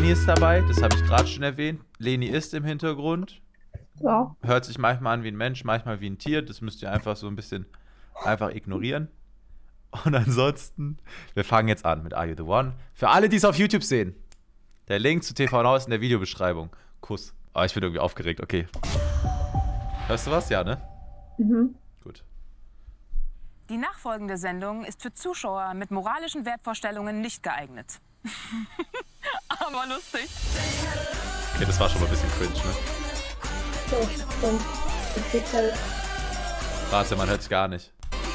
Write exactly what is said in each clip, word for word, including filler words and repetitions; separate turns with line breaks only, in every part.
Leni ist dabei, das habe ich gerade schon erwähnt. Leni ist im Hintergrund.
Ja.
Hört sich manchmal an wie ein Mensch, manchmal wie ein Tier. Das müsst ihr einfach so ein bisschen einfach ignorieren. Und ansonsten, wir fangen jetzt an mit Are You The One. Für alle, die es auf YouTube sehen, der Link zu T V Now ist in der Videobeschreibung. Kuss. Oh, ich bin irgendwie aufgeregt, okay. Hörst du was? Ja, ne?
Mhm.
Gut.
Die nachfolgende Sendung ist für Zuschauer mit moralischen Wertvorstellungen nicht geeignet. Aber lustig.
Okay, das war schon mal ein bisschen cringe, ne?
So, und es geht halt.
Warte, man hört es gar nicht.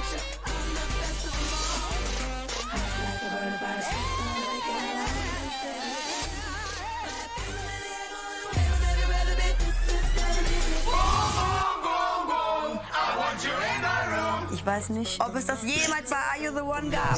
Ich weiß nicht, ob es das jemals bei Are You The One gab.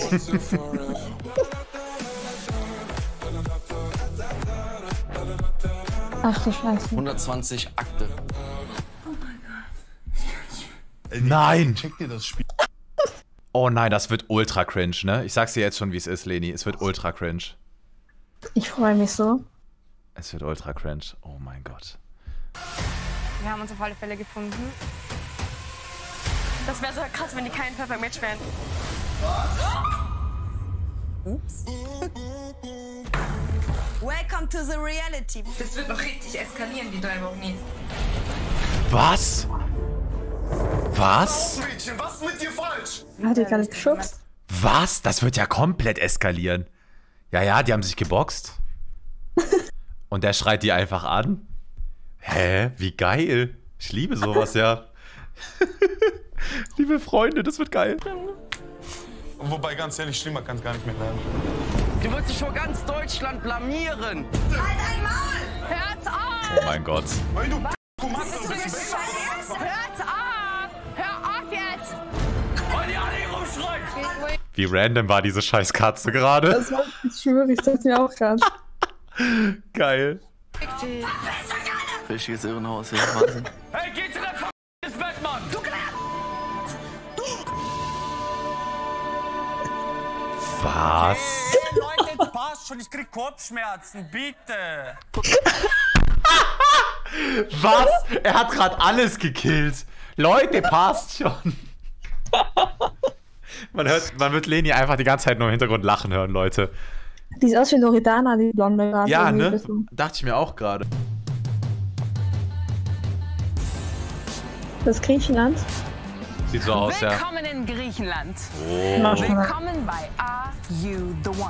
Ach du Scheiße.
hundertzwanzig Akte.
Oh mein Gott.
Nein!
Check dir das Spiel.
Oh nein, das wird ultra cringe, ne? Ich sag's dir jetzt schon, wie es ist, Leni. Es wird ultra cringe.
Ich freue mich so.
Es wird ultra cringe. Oh mein Gott.
Wir haben uns auf alle Fälle gefunden. Das wäre so krass, wenn die kein Perfect Match wären.
Ups. Welcome to the reality.
Das wird noch richtig eskalieren, die drei Wochen jetzt.
Was? Was?
Mädchen, was ist mit dir falsch?
Hat die gar nicht geschubst?
Was? Das wird ja komplett eskalieren. Ja, ja, die haben sich geboxt. Und der schreit die einfach an. Hä? Wie geil. Ich liebe sowas, ja. Liebe Freunde, das wird geil.
Wobei, ganz ehrlich, schlimmer kann es gar nicht mehr werden.
Du wirst dich vor ganz Deutschland blamieren.
Halt einmal!
Hört auf!
Oh mein Gott.
Weil du du machst das ein bisschen besser.
Hört auf! Hör auf jetzt!
Weil die alle hier rumschreien.
Wie random war diese scheiß Katze gerade?
Das war, ich schwöre, ich dachte mir auch gerade.
Geil.
Richtiges Irrenhaus hier, Wahnsinn.
Hey, geh zu deinem f***es Bett, Mann! Du
Was?
Hey, Leute, jetzt passt schon, ich krieg Kopfschmerzen, bitte!
Was? Er hat gerade alles gekillt. Leute, passt schon. Man, hört, man wird Leni einfach die ganze Zeit nur im Hintergrund lachen hören, Leute.
Die sieht aus wie Loredana, die Blonde gerade.
Ja,
irgendwie ein
ne?
bisschen.
Dachte ich mir auch gerade.
Das Griechenland.
Sieht so aus, ja.
Willkommen in Griechenland.
Oh.
Mach schon mal.
Willkommen bei Are You The One.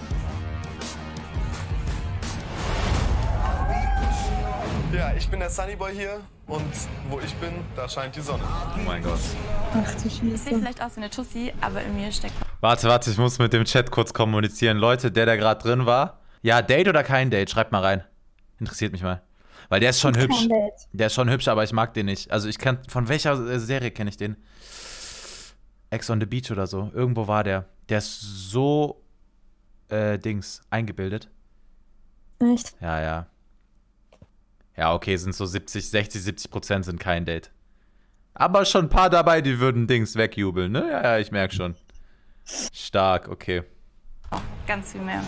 Ja, ich bin der Sunnyboy hier und wo ich bin, da scheint die Sonne.
Oh mein Gott.
Ach du
Ich sehe
Scheiße.
vielleicht aus wie eine Tussi, aber in mir steckt...
Warte, warte, ich muss mit dem Chat kurz kommunizieren. Leute, der, der gerade drin war. Ja, Date oder kein Date? Schreibt mal rein. Interessiert mich mal. Weil der ist schon
Kein
hübsch.
Date.
Der ist schon hübsch, aber ich mag den nicht. Also ich kann, von welcher äh, Serie kenne ich den? Ex on the Beach oder so. Irgendwo war der. Der ist so, äh, Dings, eingebildet.
Echt?
Ja, ja. Ja, okay, sind so siebzig, sechzig, siebzig Prozent sind kein Date. Aber schon ein paar dabei, die würden Dings wegjubeln, ne? Ja, ja, ich merke schon. Stark, okay.
Ganz viel mehr.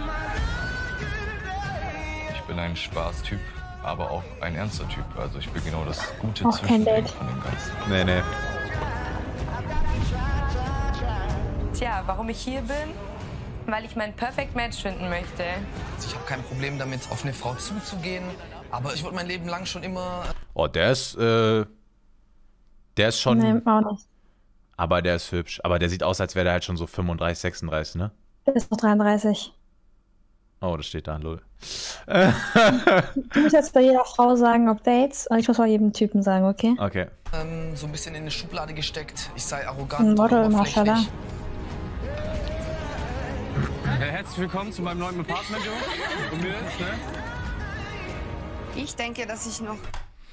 Ich bin ein Spaßtyp, aber auch ein ernster Typ. Also ich bin genau das Gute
Auch kein
Zwischending
Date.
von dem Ganzen.
Nee, nee.
Tja, warum ich hier bin? Weil ich mein Perfect Match finden möchte.
Ich habe kein Problem damit, auf eine Frau zuzugehen. Aber ich wurde mein Leben lang schon immer...
Oh, der ist, äh, der ist schon,
Nee, auch nicht.
aber der ist hübsch. Aber der sieht aus, als wäre der halt schon so fünfunddreißig, sechsunddreißig, ne?
Der ist noch dreiunddreißig.
Oh, das steht da, lol.
Du musst jetzt bei jeder Frau sagen, ob Dates. Und ich muss bei jedem Typen sagen, okay?
Okay.
Ähm, so ein bisschen in eine Schublade gesteckt. Ich sei
Ein
arrogant und
Model,
oberflächlich.
Maschallah.
Hey, herzlich willkommen zu meinem neuen Apartment, Jungs. Und mir jetzt, ne?
Ich denke, dass ich noch...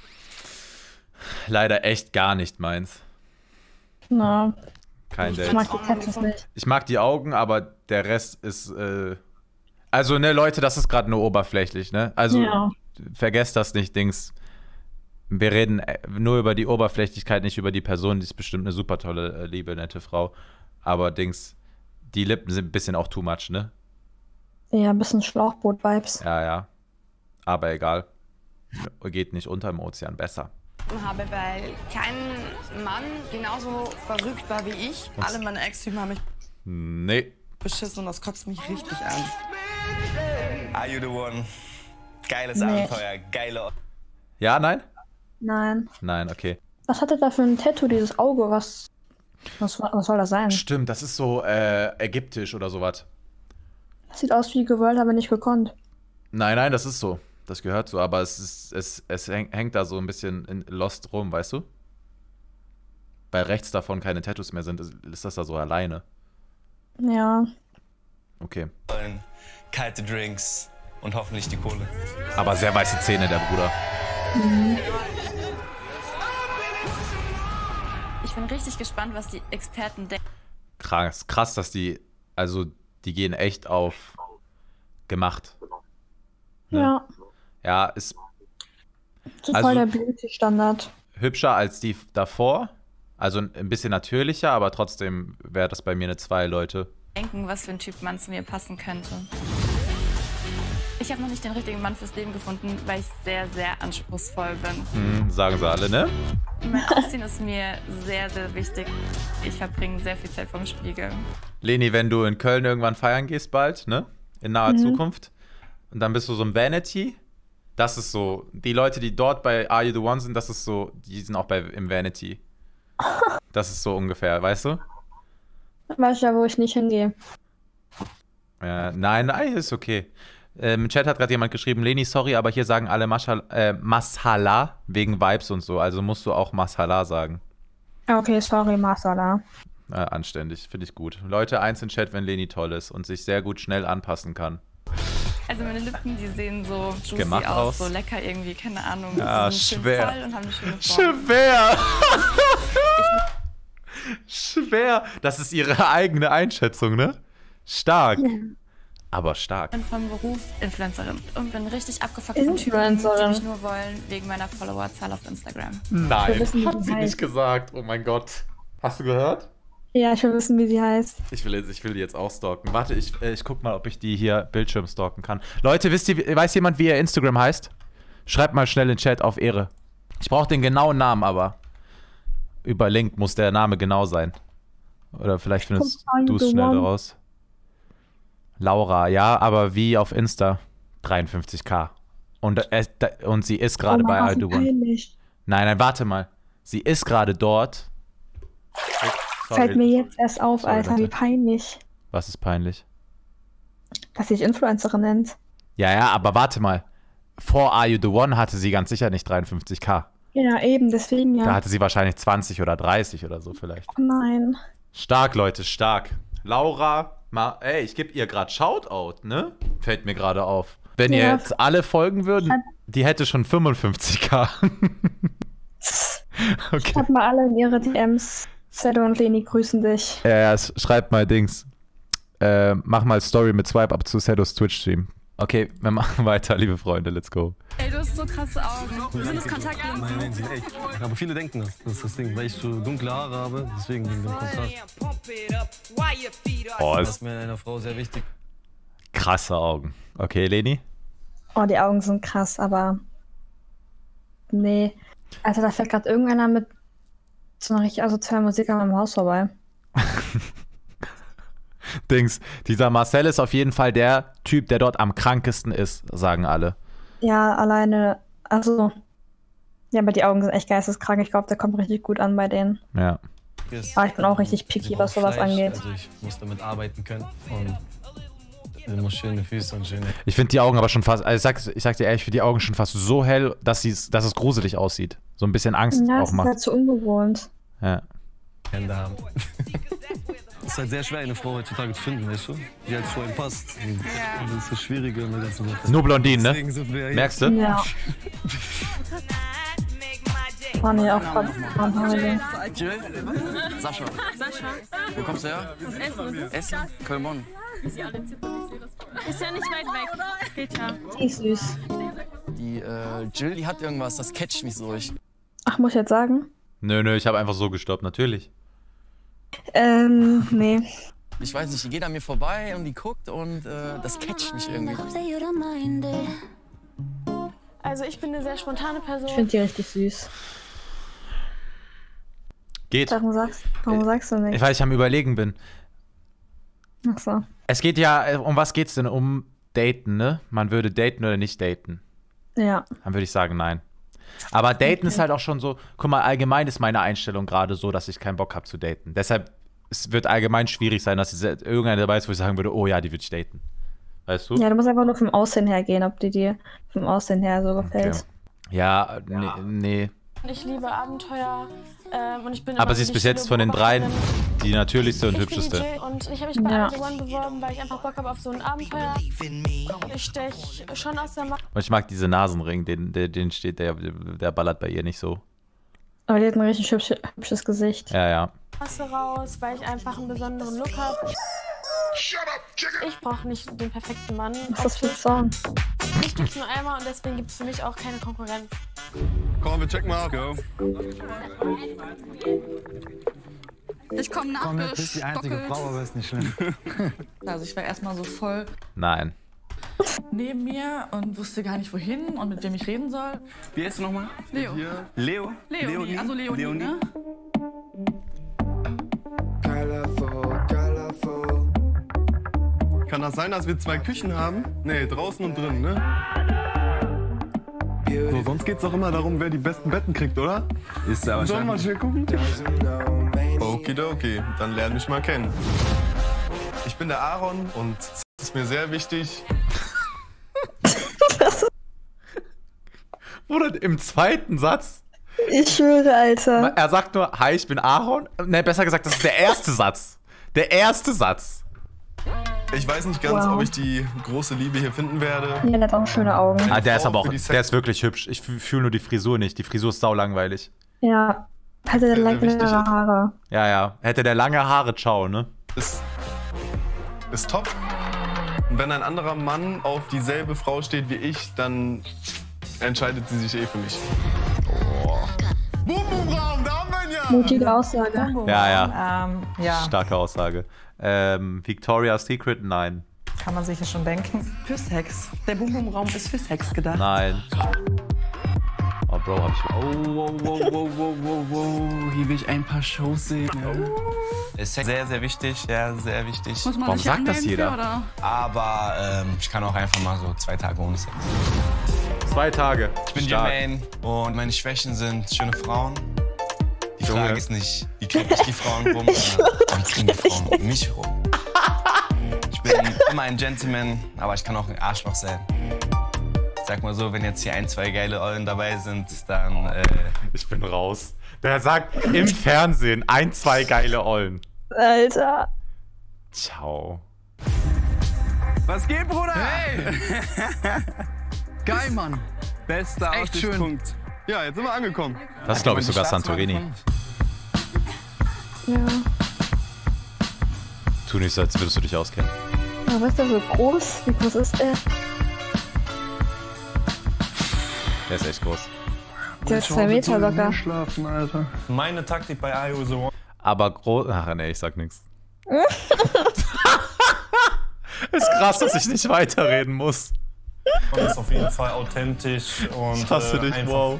Leider echt gar nicht meins.
Na,
Kein
ich
Date.
mag die Tattoos nicht.
Ich mag die Augen, aber der Rest ist, äh, also, ne, Leute, das ist gerade nur oberflächlich, ne? Also,
Ja.
vergesst das nicht, Dings. Wir reden äh, nur über die Oberflächlichkeit, nicht über die Person. Die ist bestimmt eine super tolle, äh, liebe, nette Frau. Aber, Dings, die Lippen sind ein bisschen auch too much, ne?
Ja, ein bisschen Schlauchboot-Vibes.
Ja, ja. Aber egal. Geht nicht unter im Ozean besser.
habe, weil kein Mann genauso verrückt war wie ich.
Und
Alle meine Ex-Typen haben mich
Nee.
beschissen und das kotzt mich richtig an.
Are you the one? Geiles
Nee.
Abenteuer, geile...
Ja, nein?
Nein.
Nein, okay.
Was hat er da für ein Tattoo, dieses Auge? Was, was, was soll das sein?
Stimmt, das ist so äh, ägyptisch oder sowas.
Das sieht aus wie gewollt, aber nicht gekonnt.
Nein, nein, das ist so. Das gehört so, aber es, ist, es, es häng- hängt da so ein bisschen in Lost rum, weißt du? Weil rechts davon keine Tattoos mehr sind, ist, ist das da so alleine.
Ja.
Okay.
Kalte Drinks und hoffentlich die Kohle.
Aber sehr weiße Zähne, der Bruder.
Mhm.
Ich bin richtig gespannt, was die Experten denken.
Krass, krass, dass die, also die gehen echt auf gemacht. Ne?
Ja.
Ja, ist
Das ist
Also-
voll der Beauty-Standard.
hübscher als die davor. Also ein bisschen natürlicher, aber trotzdem wäre das bei mir eine zwei, Leute.
denken, was für ein Typ Mann zu mir passen könnte. Ich habe noch nicht den richtigen Mann fürs Leben gefunden, weil ich sehr, sehr anspruchsvoll bin.
Hm, sagen sie alle, ne?
Mein Aussehen ist mir sehr, sehr wichtig. Ich verbringe sehr viel Zeit vorm Spiegel.
Leni, wenn du in Köln irgendwann feiern gehst bald, ne? In naher
Mhm.
Zukunft. Und dann bist du so im Vanity. Das ist so, die Leute, die dort bei Are You The One sind, das ist so, die sind auch bei im Vanity. Das ist so ungefähr, weißt du?
Weißt du ja, wo ich nicht hingehe.
Ja, nein, nein, ist okay. Ähm, Im Chat hat gerade jemand geschrieben, Leni, sorry, aber hier sagen alle Mashal äh, Mashallah wegen Vibes und so. Also musst du auch Mashallah sagen.
Okay, sorry, Masala.
Äh, anständig, finde ich gut. Leute, eins in Chat, wenn Leni toll ist und sich sehr gut schnell anpassen kann.
Also meine Lippen, die sehen so juicy
Gemacht
aus,
aus.
so lecker irgendwie, keine Ahnung.
Ja,
die sind
schwer.
schön voll und haben eine schöne Form.
Schwer! Schwer! Das ist ihre eigene Einschätzung, ne? Stark.
Ja.
Aber stark.
Ich bin vom Beruf Influencerin und bin richtig abgefuckt von Typen, die
Influencerin.
mich nur wollen wegen meiner Followerzahl auf Instagram.
Nein,
Wir wissen, wie
hat
sie
sie
heißt.
nicht gesagt. Oh mein Gott. Hast du gehört?
Ja, ich will wissen, wie sie heißt.
Ich will, jetzt, ich will die jetzt auch stalken. Warte, ich, äh, ich guck mal, ob ich die hier Bildschirm stalken kann. Leute, wisst ihr, wie- weiß jemand, wie ihr Instagram heißt? Schreibt mal schnell in den Chat auf Ehre. Ich brauche den genauen Namen, aber über Link muss der Name genau sein. Oder vielleicht findest
Are you
du es
the
schnell
one?
daraus. Laura, ja, aber wie auf Insta? dreiundfünfzig k. Und, äh, da- und sie ist gerade
oh mein
bei
Gott,
I Do
wie
One.
peinlich.
Nein, nein, warte mal. Sie ist gerade dort. Sorry.
Fällt mir jetzt erst auf,
Sorry,
Alter, wie
Leute.
peinlich.
Was ist peinlich?
Dass sich Influencerin nennt.
Ja, ja, aber warte mal. Vor Are You The One hatte sie ganz sicher nicht dreiundfünfzig k.
Ja, eben, deswegen ja.
Da hatte sie wahrscheinlich zwanzig oder dreißig oder so vielleicht.
Oh nein.
Stark, Leute, stark. Laura, mal, ey, ich gebe ihr gerade Shoutout, ne? Fällt mir gerade auf. Wenn ihr
Ja.
jetzt alle folgen würden, die hätte schon fünfundfünfzig k. Okay.
Schreibt mal alle in ihre D Ms. Sedo und Leni grüßen dich.
Ja, ja, sch- schreibt mal Dings. Äh, mach mal Story mit Swipe up zu Sedos Twitch-Stream. Okay, wir machen weiter, liebe Freunde, let's go.
Ey, du hast so krasse Augen. Sind das Kontaktlinsen?
Nein, nein, sie echt. Aber viele denken das. Das ist das Ding, weil ich so dunkle Haare habe, deswegen wegen dem Kontrast.
Oh,
Das
ist
ist mir in einer Frau sehr wichtig.
krasse Augen. Okay, Leni?
Oh, die Augen sind krass, aber. Nee. Also, da fährt gerade irgendeiner mit so einer richtig asozialen Musik an meinem Haus vorbei.
Dings, dieser Marcel ist auf jeden Fall der Typ, der dort am krankesten ist, sagen alle.
Ja, alleine. Also. Ja, aber die Augen sind echt geisteskrank. Ich glaube, der kommt richtig gut an bei denen.
Ja.
Aber ich bin auch richtig picky,
Sie
was
braucht
sowas
Fleisch,
angeht.
Also ich muss damit arbeiten können und sie muss schöne Füße und schöne...
Ich finde die Augen aber schon fast, also ich sag, ich sag dir ehrlich, ich finde die Augen schon fast so hell, dass, sie's, dass es gruselig aussieht. So ein bisschen Angst
Ja,
auch
es ist
macht.
halt zu ungewohnt.
Ja.
Hände haben. Es ist halt sehr schwer, eine Frau heutzutage zu finden, weißt du? Die halt zu einem passt. Und das ist das Schwierige in der ganzen Sache.
Nur Blondinen, ne?
Deswegen sind wir hier.
Merkst du?
Ja. Oh nee, auch gerade Frauenhaare.
Jill? Sascha.
Sascha,
Wo kommst du her?
das Essen.
Essen? Köln-Bonn.
Ist ja nicht weit weg. Geht ja.
Die ist süß.
Die äh, Jill, die hat irgendwas, das catcht mich so. Ich,
Ach, muss ich jetzt sagen?
Nö, nö, ich habe einfach so gestoppt, natürlich.
Ähm, nee.
Ich weiß nicht, die geht an mir vorbei und die guckt und äh, das catcht mich irgendwie.
Also ich bin eine sehr spontane Person.
Ich finde die richtig süß.
Geht.
Warum sagst, warum sagst du nicht?
Weil ich am Überlegen bin.
Ach so.
Es geht ja, um was geht's denn? Um Daten, ne? Man würde daten oder nicht daten.
Ja.
Dann würde ich sagen, nein. Aber daten okay. ist halt auch schon so, guck mal, allgemein ist meine Einstellung gerade so, dass ich keinen Bock habe zu daten. Deshalb, es wird allgemein schwierig sein, dass irgendeiner dabei ist, wo ich sagen würde, oh ja, die würde ich daten. Weißt du?
Ja, du musst einfach nur vom Aussehen her gehen, ob die dir vom Aussehen her so gefällt.
Okay. Ja, nee, nee.
Ich liebe Abenteuer ähm, und ich bin
aber sie ist bis jetzt von den dreien die natürlichste und hübscheste.
Und ich habe mich bei ja. I U The One beworben, weil ich einfach Bock habe auf so ein Abenteuer. Ich stech schon aus der Macht.
Und ich mag diese Nasenring, den, den, den steht, der, der ballert bei ihr nicht so.
Aber die hat ein richtig hübsch, hübsches Gesicht.
Ja, ja.
Raus, weil ich einfach einen besonderen Look habe. Ich brauche nicht den perfekten Mann.
Was ist das für ein Song?
Mich gibt's nur einmal und deswegen gibt es für mich auch keine Konkurrenz.
Komm, wir checken mal ab. Go.
Ich komme nach.
Komm, du bist die einzige Frau, aber ist nicht schlimm.
Also ich war erstmal so voll
Nein.
neben mir und wusste gar nicht wohin und mit wem ich reden soll.
Wie heißt du nochmal?
Leo.
Leo?
Leonie, Leonie. Also Leonie, Leonie. Ne?
Kann das sein, dass wir zwei Küchen haben? Nee, draußen und drin, ne? So, sonst geht's doch immer darum, wer die besten Betten kriegt, oder?
Ist aber
Sollen wir mal schnell gucken? Okidoki, dann lern mich mal kennen. Ich bin der Aaron und es ist mir sehr wichtig.
Oder im zweiten Satz?
Ich schwöre, Alter.
Er sagt nur, hi, ich bin Aaron. Ne, besser gesagt, das ist der erste Satz. Der erste Satz.
Ich weiß nicht ganz,
wow.
ob ich die große Liebe hier finden werde.
Ja, der hat auch schöne Augen.
Ah, der ist aber auch, der ist wirklich hübsch. Ich fühle nur die Frisur nicht. Die Frisur ist saulangweilig.
Ja, hatte der lange Haare.
Ja, ja. Hätte der lange Haare, ciao, ne?
Ist, ist top. Und wenn ein anderer Mann auf dieselbe Frau steht wie ich, dann entscheidet sie sich eh für mich. Oh. Boom, boom, Raum, da haben wir ihn ja!
Mutige Aussage.
Ja, ja.
Ähm, ja.
Starke Aussage. Ähm, Victoria's Secret, nein.
Kann man sich ja schon denken. Für Sex. Der Boom-Boom-Raum ist für Sex gedacht.
Nein. Oh, Bro, hab ich...
Oh, wow, wow, wow, wow, wow, wow. Hier will ich ein paar Shows sehen. Ja. Ist sehr, sehr wichtig. Ja, sehr wichtig.
Muss man
Warum
sich
sagt das jeder?
Für, oder?
Aber ähm, ich kann auch einfach mal so zwei Tage ohne Sex.
Zwei Tage.
Ich bin
Stark.
Jermaine und meine Schwächen sind schöne Frauen. Die Frage Junge. ist nicht, wie kriege ich die Frauen rum, sondern warum kriegen die Frauen um mich rum? Ich bin immer ein Gentleman, aber ich kann auch ein Arschloch sein. Sag mal so, wenn jetzt hier ein, zwei geile Eulen dabei sind, dann... Äh
ich bin raus. Der sagt im Fernsehen ein, zwei geile Eulen.
Alter.
Ciao.
Was geht, Bruder?
Hey! Geil, Mann.
Bester
Echt schön.
Punkt. Ja, jetzt sind wir angekommen.
Das ist, glaube ich, sogar Santorini.
Ja.
Tu nicht so, als würdest du dich auskennen.
Aber ist der so groß? Wie groß ist der?
Der ist echt groß.
Der ist zwei Meter locker.
Schlafen, Alter.
Meine Taktik bei I U The One.
Aber groß... Ach, nee, ich sag nichts. Ist krass, dass ich nicht weiterreden muss.
Und ist auf jeden Fall authentisch und
ich hasse
äh,
dich, wow.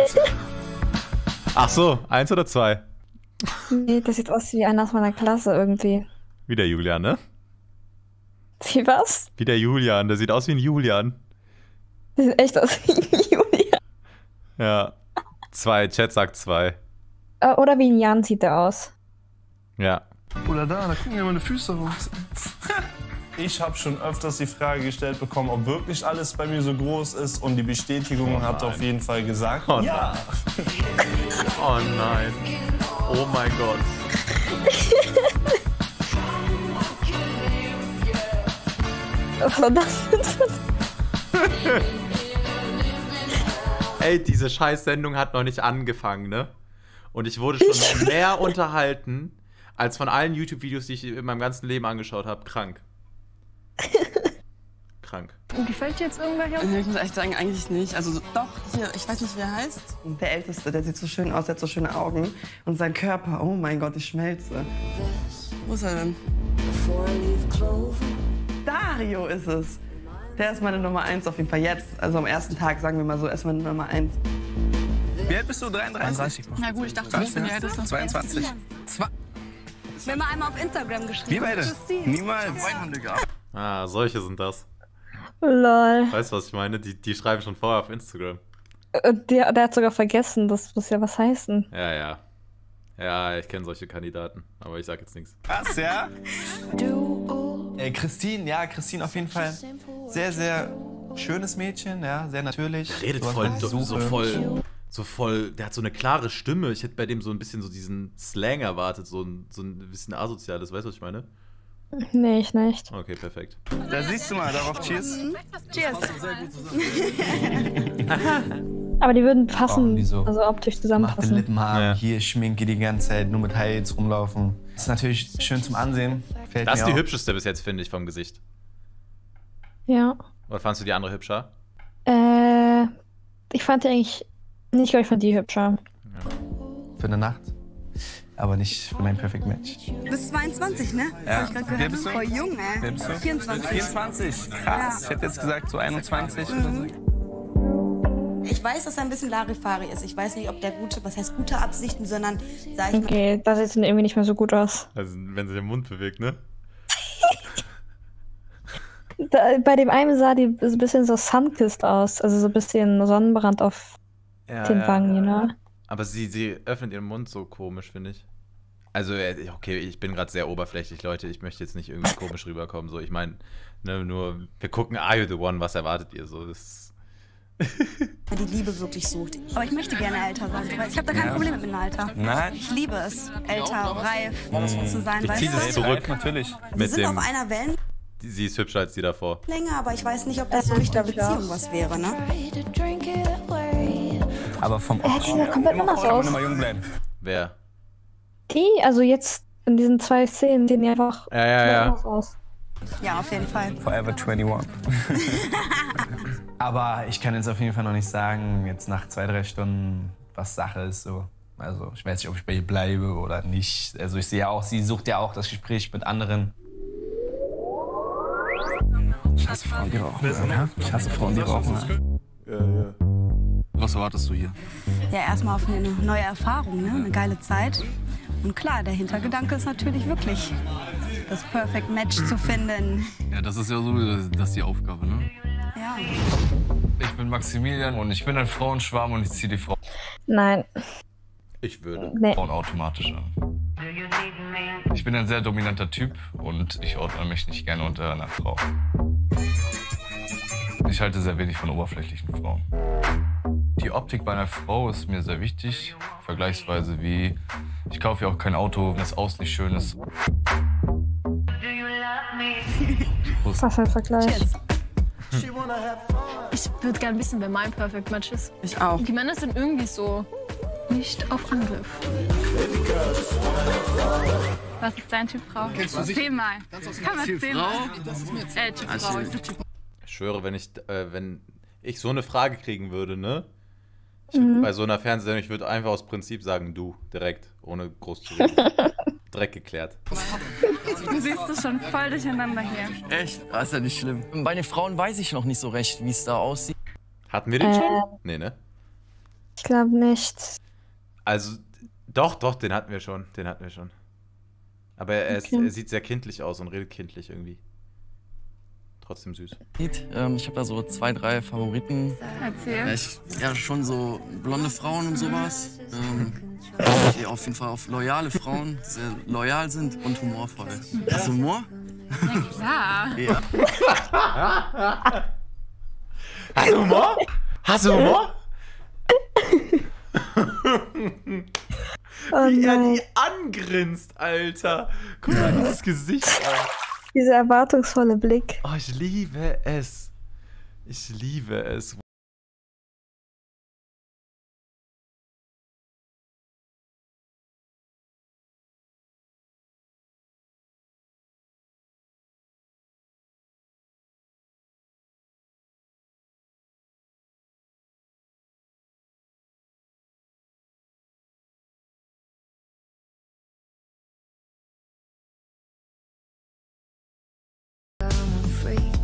Ach so, eins oder zwei?
Nee, das sieht aus wie einer aus meiner Klasse irgendwie.
Wie der Julian, ne?
Wie was?
Wie der Julian, der sieht aus wie ein Julian.
Der sieht echt aus wie ein Julian.
Ja. Zwei, Chat sagt zwei.
Oder wie ein Jan sieht der aus.
Ja.
Oder da, da gucken ja meine Füße raus.
Ich habe schon öfters die Frage gestellt bekommen, ob wirklich alles bei mir so groß ist und die Bestätigung oh hat auf jeden Fall gesagt,
oh
ja.
Oh nein. Oh mein Gott.
Was war das denn?
Ey, diese Scheiß-Sendung hat noch nicht angefangen, ne? Und ich wurde schon mehr unterhalten als von allen YouTube-Videos, die ich in meinem ganzen Leben angeschaut habe. Krank. krank.
Gefällt dir jetzt irgendwer hier?
Ich muss echt sagen, eigentlich nicht. Also doch, hier, ich weiß nicht, wie er heißt. Der Älteste, der sieht so schön aus, der hat so schöne Augen. Und sein Körper, oh mein Gott, ich schmelze. Wo ist er denn? Dario ist es. Der ist meine Nummer eins auf jeden Fall jetzt. Also am ersten Tag, sagen wir mal so, er ist meine Nummer eins.
Wie alt bist du? dreiunddreißig?
Na gut, ich dachte, ich bin der Älteste.
zweiundzwanzig. Zwei.
Wir haben einmal auf Instagram geschrieben.
Wir beide? Niemals.
Ah, solche sind das.
Lol.
Weißt du, was ich meine? Die, die schreiben schon vorher auf Instagram.
Und der, der hat sogar vergessen, das muss ja was heißen.
Ja, ja. Ja, ich kenne solche Kandidaten, aber ich sag jetzt nichts.
Was, ja? Äh, Christine, ja, Christine auf jeden Fall. Sehr, sehr schönes Mädchen, ja, sehr natürlich.
Der redet
Du hast
voll,
eine
so, so
Suche.
voll, so voll, der hat so eine klare Stimme. Ich hätte bei dem so ein bisschen so diesen Slang erwartet, so ein, so ein bisschen asoziales, weißt du, was ich meine?
Nee, ich nicht.
Okay, perfekt.
Da siehst du mal, darauf Cheers.
Cheers.
Aber die würden passen,
Oh, wieso?
also optisch
Mach den
zusammenpassen.
Lippen haben, hier Schminke die ganze Zeit, nur mit Highlights rumlaufen. Ist natürlich schön zum Ansehen. Fällt
Das
mir
ist die
auf.
hübscheste bis jetzt, finde ich, vom Gesicht.
Ja.
Oder fandst du die andere hübscher?
Äh, ich fand die eigentlich, ich glaube, ich fand die hübscher.
Für eine Nacht. Aber nicht für mein Perfect Match.
Du bist zweiundzwanzig, ne?
Ja.
Hab ich grad
Wer
gehört.
bist du?
Voll jung, ey.
Wer bist du?
vierundzwanzig.
vierundzwanzig. Krass. Ich hätte jetzt gesagt so einundzwanzig oder so.
Ich weiß, dass er ein bisschen Larifari ist. Ich weiß nicht, ob der gute, was heißt gute Absichten, sondern, sag ich mal,
Okay, das sieht dann irgendwie nicht mehr so gut aus.
Also, wenn sie den Mund bewegt, ne?
Da, bei dem einen sah die so ein bisschen so sunkissed aus, also so ein bisschen Sonnenbrand auf
Ja,
den
ja.
Wangen, you know?
Aber sie, sie öffnet ihren Mund so komisch, finde ich. Also, äh, okay, ich bin gerade sehr oberflächlich, Leute. Ich möchte jetzt nicht irgendwie komisch rüberkommen. So, ich meine, ne, nur, wir gucken Are You the One, was erwartet ihr? So, das
die Liebe wirklich sucht. Aber ich möchte gerne älter sein. Weil ich habe da kein
Ja.
Problem mit dem Alter.
Nein.
Ich liebe es, älter, reif zu sein,
Ich
weißt
zieh
du?
das zurück.
Natürlich.
Wir
Mit
sind
dem,
auf einer Wellenlänge,
die- sie ist hübscher als die davor.
aber ich weiß nicht, ob das so durch der Beziehung was wäre, ne?
Aber vom
Er sieht ja komplett anders aus.
immer jung bleiben.
Wer?
Die, also jetzt in diesen zwei Szenen, sehen die einfach
Ja, ja,
komplett
ja.
anders aus.
Ja, auf jeden Fall.
Forever einundzwanzig. Aber ich kann jetzt auf jeden Fall noch nicht sagen, jetzt nach zwei, drei Stunden, was Sache ist. So. Also ich weiß nicht, ob ich bei ihr bleibe oder nicht. Also ich sehe ja auch, sie sucht ja auch das Gespräch mit anderen. Ich hasse Frauen, die rauchen. Ja? Ich hasse Frauen, die rauchen.
Ja, ja.
Was erwartest du hier?
Ja, erstmal auf eine neue Erfahrung, ne? Eine geile Zeit. Und klar, der Hintergedanke ist natürlich wirklich, das Perfect Match zu finden.
Ja, das ist ja so, das ist die Aufgabe, ne?
Ja.
Ich bin Maximilian und ich bin ein Frauenschwarm und ich ziehe die Frau
Nein.
Ich würde.
Nee.
Frauen automatisch an. Ich bin ein sehr dominanter Typ und ich ordne mich nicht gerne unter einer Frau. Ich halte sehr wenig von oberflächlichen Frauen. Die Optik bei einer Frau ist mir sehr wichtig, vergleichsweise wie ich kaufe ja auch kein Auto, wenn das Außen nicht schön ist.
Was für ein Vergleich.
Ich würde gerne wissen, wer mein Perfect Match ist.
Ich auch.
Die Männer sind irgendwie so nicht auf Angriff.
Was ist dein Typ Frau?
Kennst du sicher?
Erzähl mal. Komm, erzähl mal.
Das ist mir jetzt-
Äh, Typ
Also-
Frau ist der Typ.
Ich schwöre, wenn ich, äh, wenn ich so eine Frage kriegen würde, ne? Ich,
Mhm.
Bei so einer Fernsehsendung, ich würde einfach aus Prinzip sagen, du, direkt, ohne groß zu reden. Direkt geklärt.
Du siehst es schon voll durcheinander hier.
Echt? Das ist ja nicht schlimm. Bei den Frauen weiß ich noch nicht so recht, wie es da aussieht.
Hatten wir den
Äh.
schon? Nee, ne?
Ich glaube nicht.
Also, doch, doch, den hatten wir schon. Den hatten wir schon. Aber er, ist,
Okay.
er sieht sehr kindlich aus und redet kindlich irgendwie. Trotzdem süß.
Ähm, ich habe da so zwei, drei Favoriten.
Erzähl.
Ja, ich, ja, schon so blonde Frauen und sowas. Ähm, die auf jeden Fall auf loyale Frauen, die sehr loyal sind und humorvoll. Hast du Humor?
Ja.
Ja.
Hast du Humor? Hast du Humor?
Oh
Wie er
nein.
die angrinst, Alter. Guck mal dieses Gesicht an.
Dieser erwartungsvolle Blick.
Oh, ich liebe es. Ich liebe es.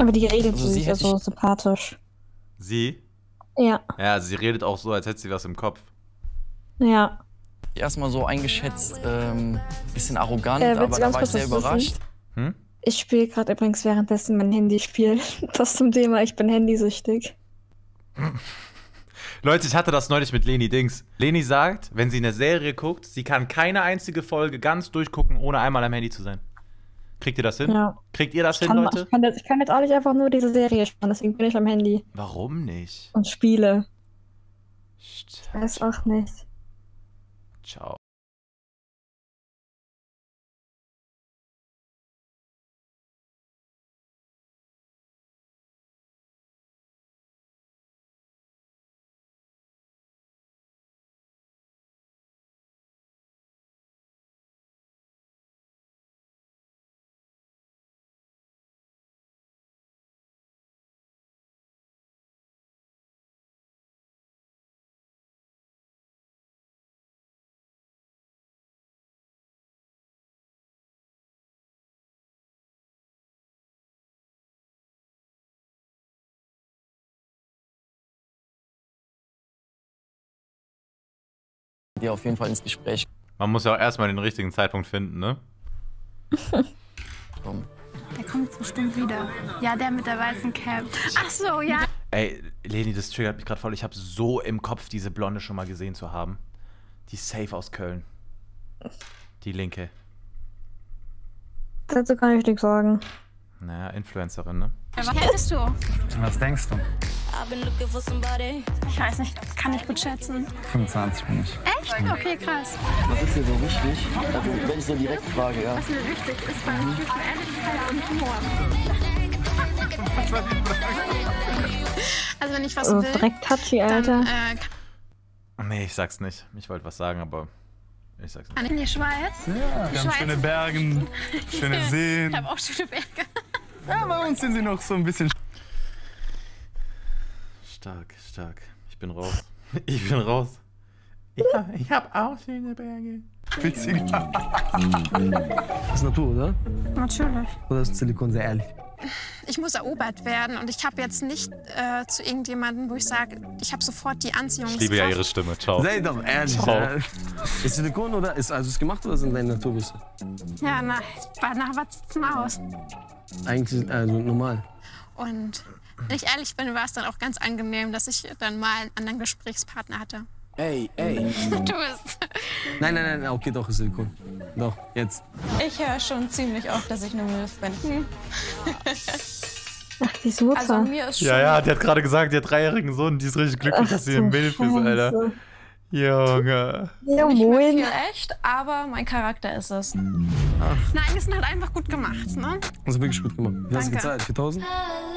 Aber die redet
Also
so,
sie
sie
hätte
so
ich-
sympathisch.
Sie?
Ja,
Ja, also sie redet auch so, als hätte sie was im Kopf.
ja.
Erstmal so eingeschätzt, ähm, bisschen arrogant,
Äh, willst du
aber da
ganz
war ich
kurz
sehr
was
überrascht.
wissen?
Hm?
Ich spiele gerade übrigens währenddessen mein Handyspiel. Das zum Thema, ich bin handysüchtig.
Leute, ich hatte das neulich mit Leni Dings. Leni sagt, wenn sie eine Serie guckt, sie kann keine einzige Folge ganz durchgucken, ohne einmal am Handy zu sein. Kriegt ihr das hin?
Ja.
Kriegt ihr das
Ich
hin,
kann,
Leute?
ich, kann jetzt, ich kann jetzt auch nicht einfach nur diese Serie schauen, deswegen bin ich am Handy
Warum nicht?
und spiele. Ich weiß auch nicht.
Ciao.
Die auf jeden Fall ins Gespräch
Man muss ja auch erstmal den richtigen Zeitpunkt finden, ne?
kommen.
Der kommt bestimmt wieder. Ja, der mit der weißen Cap. Ach so, ja.
Ey, Leni, das triggert mich gerade voll. Ich habe so im Kopf, diese Blonde schon mal gesehen zu haben. Die ist safe aus Köln. Die Linke.
Dazu kann ich nichts sagen.
Naja, Influencerin, ne?
Was hättest du?
Was denkst du?
Ich weiß nicht, kann ich gut schätzen.
fünfundzwanzig bin ich.
Echt? Okay, krass.
Was ist dir so wichtig? Also, wenn ich so direkt frage, ja.
Was mir wichtig ist beim Typen Ehrlichkeit und Humor. Also wenn ich was
Oh,
will,
direkt touchy, Alter.
dann äh,
Nee, ich sag's nicht. Ich wollte was sagen, aber ich sag's nicht.
kann ich in die Schweiz.
Ja,
Die
wir haben
Schweiz.
schöne Berge, schöne Seen.
Ich habe auch schöne Berge.
Ja, bei uns sind sie noch so ein bisschen.
Stark, stark. Ich bin raus. Ich bin raus. Ja, ich hab auch schöne Berge.
Witzig.
Das ist Natur, oder?
Natürlich.
Oder ist Silikon sehr ehrlich?
Ich muss erobert werden und ich habe jetzt nicht äh, zu irgendjemandem, wo ich sage, ich habe sofort die Anziehungskraft.
Ich liebe ja ihre Stimme. Ciao.
Sei doch ehrlich.
Ciao.
äh, Ist Silikon oder ist also ist gemacht oder sind deine Naturbüsse?
Ja, na, nach was sieht's denn aus?
Eigentlich ist also normal.
Und wenn ich ehrlich bin, war es dann auch ganz angenehm, dass ich dann mal einen anderen Gesprächspartner hatte.
Ey, ey.
Du bist.
Nein, nein, nein, okay, doch ist Silikon. Doch, jetzt.
Ich höre schon ziemlich oft, dass ich eine Milf bin.
Ach, die Suche.
Also mir ist schon...
Ja, ja, die hat gerade gesagt, die hat dreijährigen Sohn, die ist richtig glücklich,
Ach,
dass sie
du
im Milf ist, Alter.
Scheiße.
Junge.
Ja,
nicht mehr
moin.
viel echt, aber mein Charakter ist es.
Nein, die sind halt einfach gut gemacht, ne?
Also wirklich gut gemacht. Wie hast du
Danke.
gezahlt? viertausend?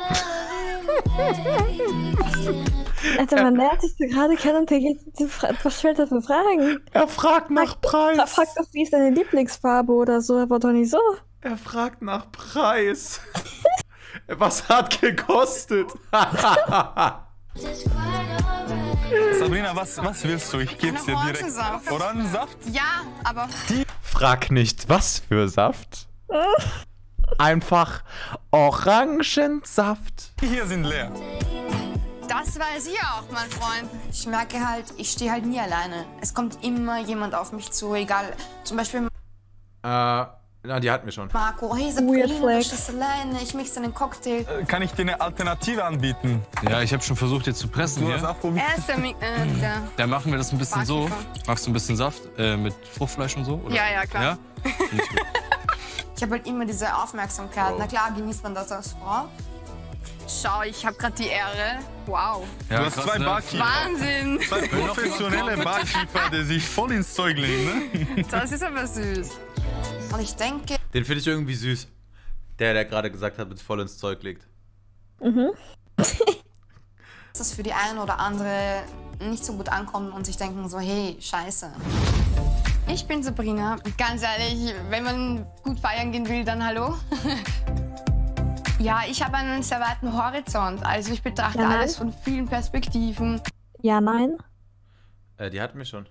Alter, man lernt sich so gerade kennen und der geht, was stellt er für Fragen?
Er fragt nach Preis.
Er fragt doch, wie ist deine Lieblingsfarbe oder so, aber doch nicht so.
Er fragt nach Preis. Was hat gekostet?
Sabrina, was, was willst du? Ich geb's dir direkt.
Orangensaft.
Orangensaft?
Ja, aber
Frag nicht, was für Saft. Einfach Orangensaft.
Die hier sind leer.
das weiß ich auch, mein Freund. Ich merke halt, ich stehe halt nie alleine. Es kommt immer jemand auf mich zu, egal. Zum Beispiel
Äh, na, die hatten wir schon.
Marco. Hey,
Weird
Sabrina, du
flex.
stehst alleine. Ich mixe einen Cocktail.
Äh, Kann ich dir eine Alternative anbieten?
Ja, ich habe schon versucht, jetzt zu pressen
Du hast
hier.
auch probiert.
Er ist der, Mi- äh, der
Dann machen wir das ein bisschen so.
Barkeeper.
Machst du ein bisschen Saft äh, mit Fruchtfleisch und so? Oder?
Ja, ja, klar.
Ja? Finde ich gut.
Ich habe halt immer diese Aufmerksamkeit. Na klar, genießt man das als Frau. Schau, ich habe gerade die Ehre. Wow.
Ja,
Du hast
krass,
zwei
ne?
Barkeeper.
Wahnsinn.
Zwei professionelle Barkeeper, die sich voll ins Zeug legen, ne?
Das ist aber süß. Und ich denke,
Den finde ich irgendwie süß. Der, der gerade gesagt hat, mit voll ins Zeug legt.
Mhm.
dass das für die eine oder andere nicht so gut ankommt und sich denken so, hey, scheiße. Ich bin Sabrina. Ganz ehrlich, wenn man gut feiern gehen will, dann hallo. Ja, ich habe einen sehr weiten Horizont. Also ich betrachte
Ja, nein.
alles von vielen Perspektiven.
Ja, nein.
Äh, die hatten wir schon.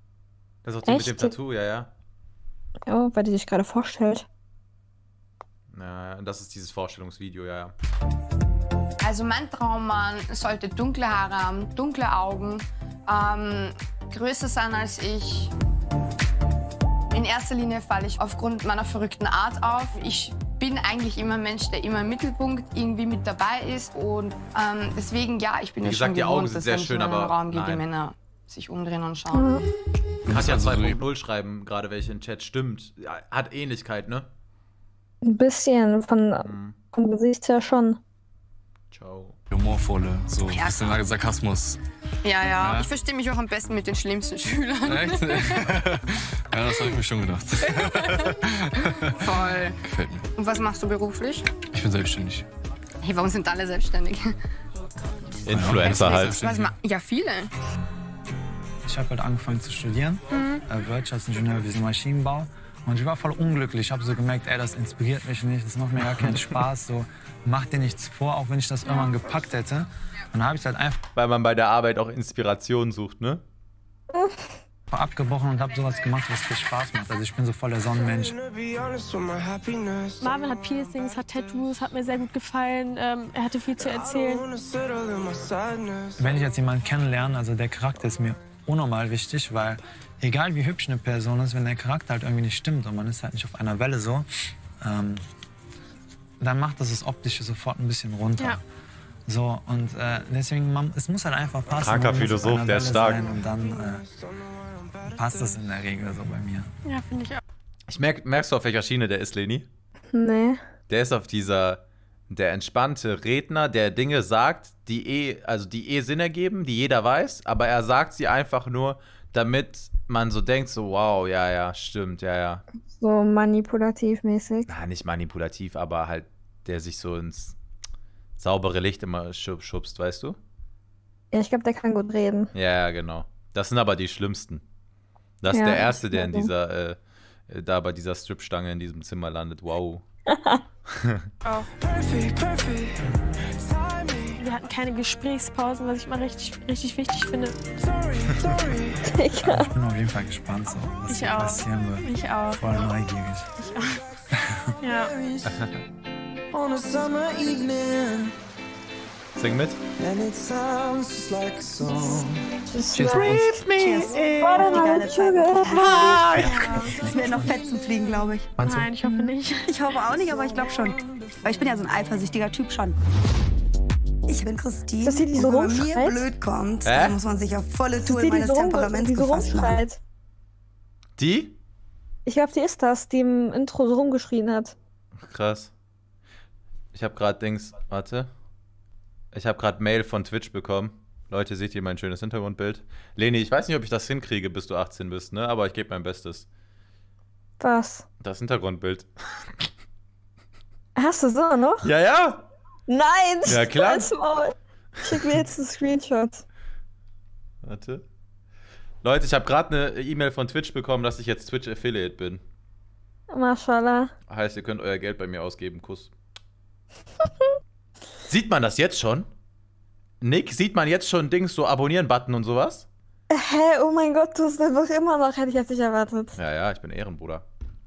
Das ist auch die mit dem
Echt?
Tattoo, ja, ja.
Oh, weil die sich gerade vorstellt.
Ja, das ist dieses Vorstellungsvideo, ja, ja.
Also mein Traummann sollte dunkle Haare haben, dunkle Augen, ähm, größer sein als ich. In erster Linie falle ich aufgrund meiner verrückten Art auf. Ich bin eigentlich immer ein Mensch, der immer im Mittelpunkt irgendwie mit dabei ist. Und ähm, deswegen, ja, ich bin
Wie
ja
gesagt,
schon
die Augen
gewohnt,
sind
dass
sehr
wenn es
schön,
in einen
aber
Raum geht, die
nein.
Männer sich umdrehen und schauen.
Du kannst ja zwei Punkt null schreiben, gerade welche in Chat stimmt. Ja, hat Ähnlichkeit, ne?
Ein bisschen, von, vom Gesicht her schon.
Ciao.
Humorvolle, so ein
Ja,
bisschen Sarkasmus.
Ja, ja,
Ja.
ich verstehe mich auch am besten mit den schlimmsten Schülern.
Echt? Ja, das habe ich mir schon gedacht.
Voll.
Gefällt mir.
Und was machst du beruflich?
Ich bin selbstständig.
Hey, warum sind alle selbstständig?
Influencer halt.
Was ma ja, viele.
Ich habe halt angefangen zu studieren,
Mhm.
äh, Wirtschaftsingenieur, Wesen Maschinenbau. Und ich war voll unglücklich. Ich habe so gemerkt, ey, das inspiriert mich nicht, das macht mir gar keinen Spaß. So, mach dir nichts vor, auch wenn ich das irgendwann gepackt hätte. Und dann habe ich halt einfach
Weil man bei der Arbeit auch Inspiration sucht, ne?
abgebrochen und habe sowas gemacht, was viel Spaß macht. Also ich bin so voll der Sonnenmensch.
Marvin hat Piercings, hat Tattoos, hat mir sehr gut gefallen. Ähm, er hatte viel zu erzählen.
Wenn ich jetzt jemanden kennenlerne, also der Charakter ist mir unnormal wichtig, weil egal wie hübsch eine Person ist, wenn der Charakter halt irgendwie nicht stimmt und man ist halt nicht auf einer Welle so, ähm, dann macht das das Optische sofort ein bisschen runter.
Ja.
So, und äh, deswegen, man, es muss halt einfach passen.
Kranker
man muss auf
Philosoph,
einer
der ist
Welle
stark.
sein Und dann äh, passt das in der Regel so bei mir.
Ja, finde ich auch.
Ich merk, merkst du, auf welcher Schiene der ist, Leni?
Nee.
Der ist auf dieser, der entspannte Redner, der Dinge sagt, die eh, also die eh Sinn ergeben, die jeder weiß, aber er sagt sie einfach nur, damit man so denkt, so wow, ja, ja, stimmt, ja, ja.
So manipulativ mäßig.
Na, nicht manipulativ, aber halt, der sich so ins saubere Licht immer schub, schubst, weißt du?
Ja, ich glaube, der kann gut reden.
Ja, ja, genau. Das sind aber die schlimmsten. Das ist
Ja,
der Erste, der in
ich glaube.
dieser, äh, äh, da bei dieser Stripstange in diesem Zimmer landet. Wow.
Auch. Wir hatten keine Gesprächspausen, was ich immer richtig, richtig wichtig finde.
Ich bin auf jeden Fall gespannt, so, was
Ich
hier
auch.
passieren wird.
Ich auch.
Voll neugierig.
Ich auch. Ja.
On a summer evening,
Sing mit.
and it sounds just like a song.
Cheers. Cheers.
What
Auf die
am I
geile Zeit.
sugar?
Ja. Es werden noch Fetzen fliegen, glaube ich.
Meinst du?
Nein, ich hoffe nicht.
Ich hoffe auch nicht, aber ich glaube schon. Weil ich bin ja so ein eifersüchtiger Typ schon. Ich bin Christine.
Das ist die, die so
und wenn man mir
rumschreit?
blöd kommt,
Hä?
dann muss man sich auf volle
Das ist
Tour
die, die
meines
so, rum,
Temperaments
die so
gefasst machen.
rumschreit.
Die?
Ich glaube, die ist das, die im Intro so rumgeschrien hat.
Krass. Ich habe gerade Dings, warte. Ich habe gerade Mail von Twitch bekommen. Leute, seht ihr mein schönes Hintergrundbild? Leni, ich weiß nicht, ob ich das hinkriege, bis du achtzehn bist, ne? Aber ich gebe mein Bestes.
Was?
Das Hintergrundbild.
Hast du so noch?
Ja, ja.
Nein!
Ja, klar.
Halt's Maul. Schick mir jetzt einen Screenshot.
Warte. Leute, ich habe gerade eine E-Mail von Twitch bekommen, dass ich jetzt Twitch Affiliate bin.
Mashallah.
Heißt, ihr könnt euer Geld bei mir ausgeben. Kuss. Sieht man das jetzt schon? Nick, sieht man jetzt schon Dings, so Abonnieren-Button und sowas?
Hä, oh mein Gott, du hast einfach immer noch, hätte ich jetzt nicht erwartet.
Ja, ja, ich bin Ehrenbruder.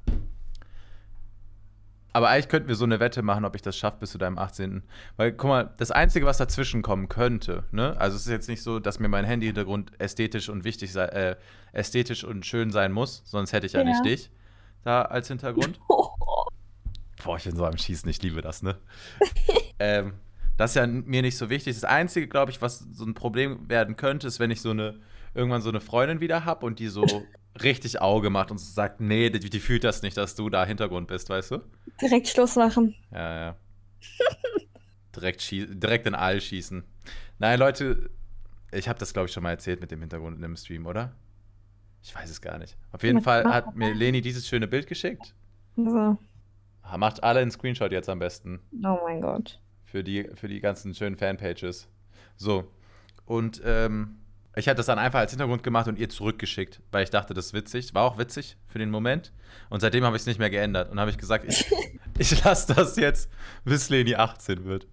Aber eigentlich könnten wir so eine Wette machen, ob ich das schaffe bis zu deinem achtzehnten Weil, guck mal, das Einzige, was dazwischen kommen könnte, ne? Also es ist jetzt nicht so, dass mir mein Handy-Hintergrund ästhetisch und wichtig sei, äh, ästhetisch und schön sein muss, sonst hätte ich ja,
Ja.
nicht dich da als Hintergrund. Boah, ich bin so am Schießen, ich liebe das, ne? ähm, das ist ja mir nicht so wichtig. Das Einzige, glaube ich, was so ein Problem werden könnte, ist, wenn ich so eine, irgendwann so eine Freundin wieder habe und die so richtig Auge macht und so sagt, nee, die, die fühlt das nicht, dass du da Hintergrund bist, weißt du?
Direkt Schluss machen.
Ja, ja. direkt, schie direkt in All schießen. Nein, Leute, ich habe das, glaube ich, schon mal erzählt mit dem Hintergrund in dem Stream, oder? Ich weiß es gar nicht. Auf jeden
Was
Fall
macht
hat mir Leni dieses schöne Bild geschickt.
So.
Macht alle einen Screenshot jetzt am besten.
Oh mein Gott.
Für die, für die ganzen schönen Fanpages. So. Und ähm, ich hatte das dann einfach als Hintergrund gemacht und ihr zurückgeschickt, weil ich dachte, das ist witzig. War auch witzig für den Moment. Und seitdem habe ich es nicht mehr geändert. Und habe ich gesagt, ich, ich lasse das jetzt, bis Leni achtzehn wird.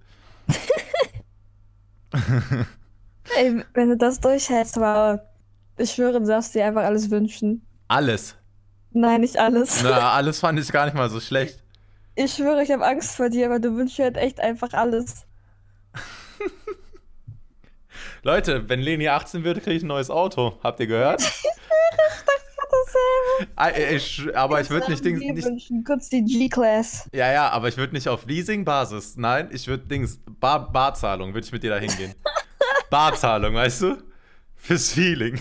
Ey, wenn du das durchhältst, wow. Ich schwöre, du darfst dir einfach alles wünschen.
Alles.
Nein, nicht alles.
Na, alles fand ich gar nicht mal so schlecht.
Ich schwöre, ich habe Angst vor dir, aber du wünschst dir halt echt einfach alles.
Leute, wenn Leni achtzehn wird, kriege ich ein neues Auto. Habt ihr gehört?
Ich schwöre, ich dachte gerade dasselbe.
Ah, ich, aber ich würde nicht Dings. Nicht,
wünschen, kurz die G-Class.
ja, ja, aber ich würde nicht auf Leasing-Basis. Nein, ich würde Dings. Bar, Barzahlung, würde ich mit dir da hingehen. Barzahlung, weißt du? Fürs Feeling.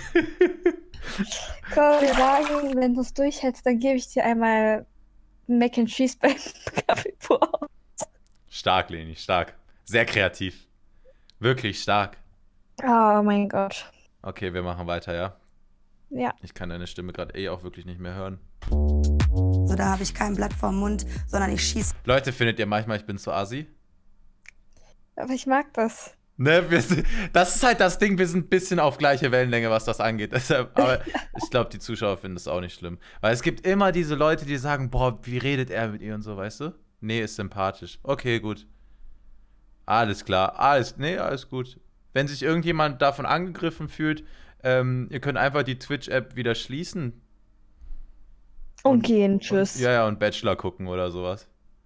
Komm, wir sagen, wenn du es durchhältst, dann gebe ich dir einmal Mac and Cheese beim Kaffeepur.
Stark, Leni, stark. Sehr kreativ. Wirklich stark.
Oh mein Gott.
Okay, wir machen weiter, ja?
Ja.
Ich kann deine Stimme gerade eh auch wirklich nicht mehr hören.
So, da habe ich kein Blatt vorm Mund, sondern ich schieße.
Leute, findet ihr manchmal, ich bin zu assi?
Aber ich mag das.
Ne, wir sind, das ist halt das Ding, wir sind ein bisschen auf gleiche Wellenlänge, was das angeht. Deshalb, aber ich glaube, die Zuschauer finden das auch nicht schlimm. Weil es gibt immer diese Leute, die sagen, boah, wie redet er mit ihr und so, weißt du? Nee, ist sympathisch. Okay, gut. Alles klar, alles, nee, alles gut. Wenn sich irgendjemand davon angegriffen fühlt, ähm, ihr könnt einfach die Twitch-App wieder schließen.
Und gehen, tschüss.
Ja, ja, und Bachelor gucken oder sowas.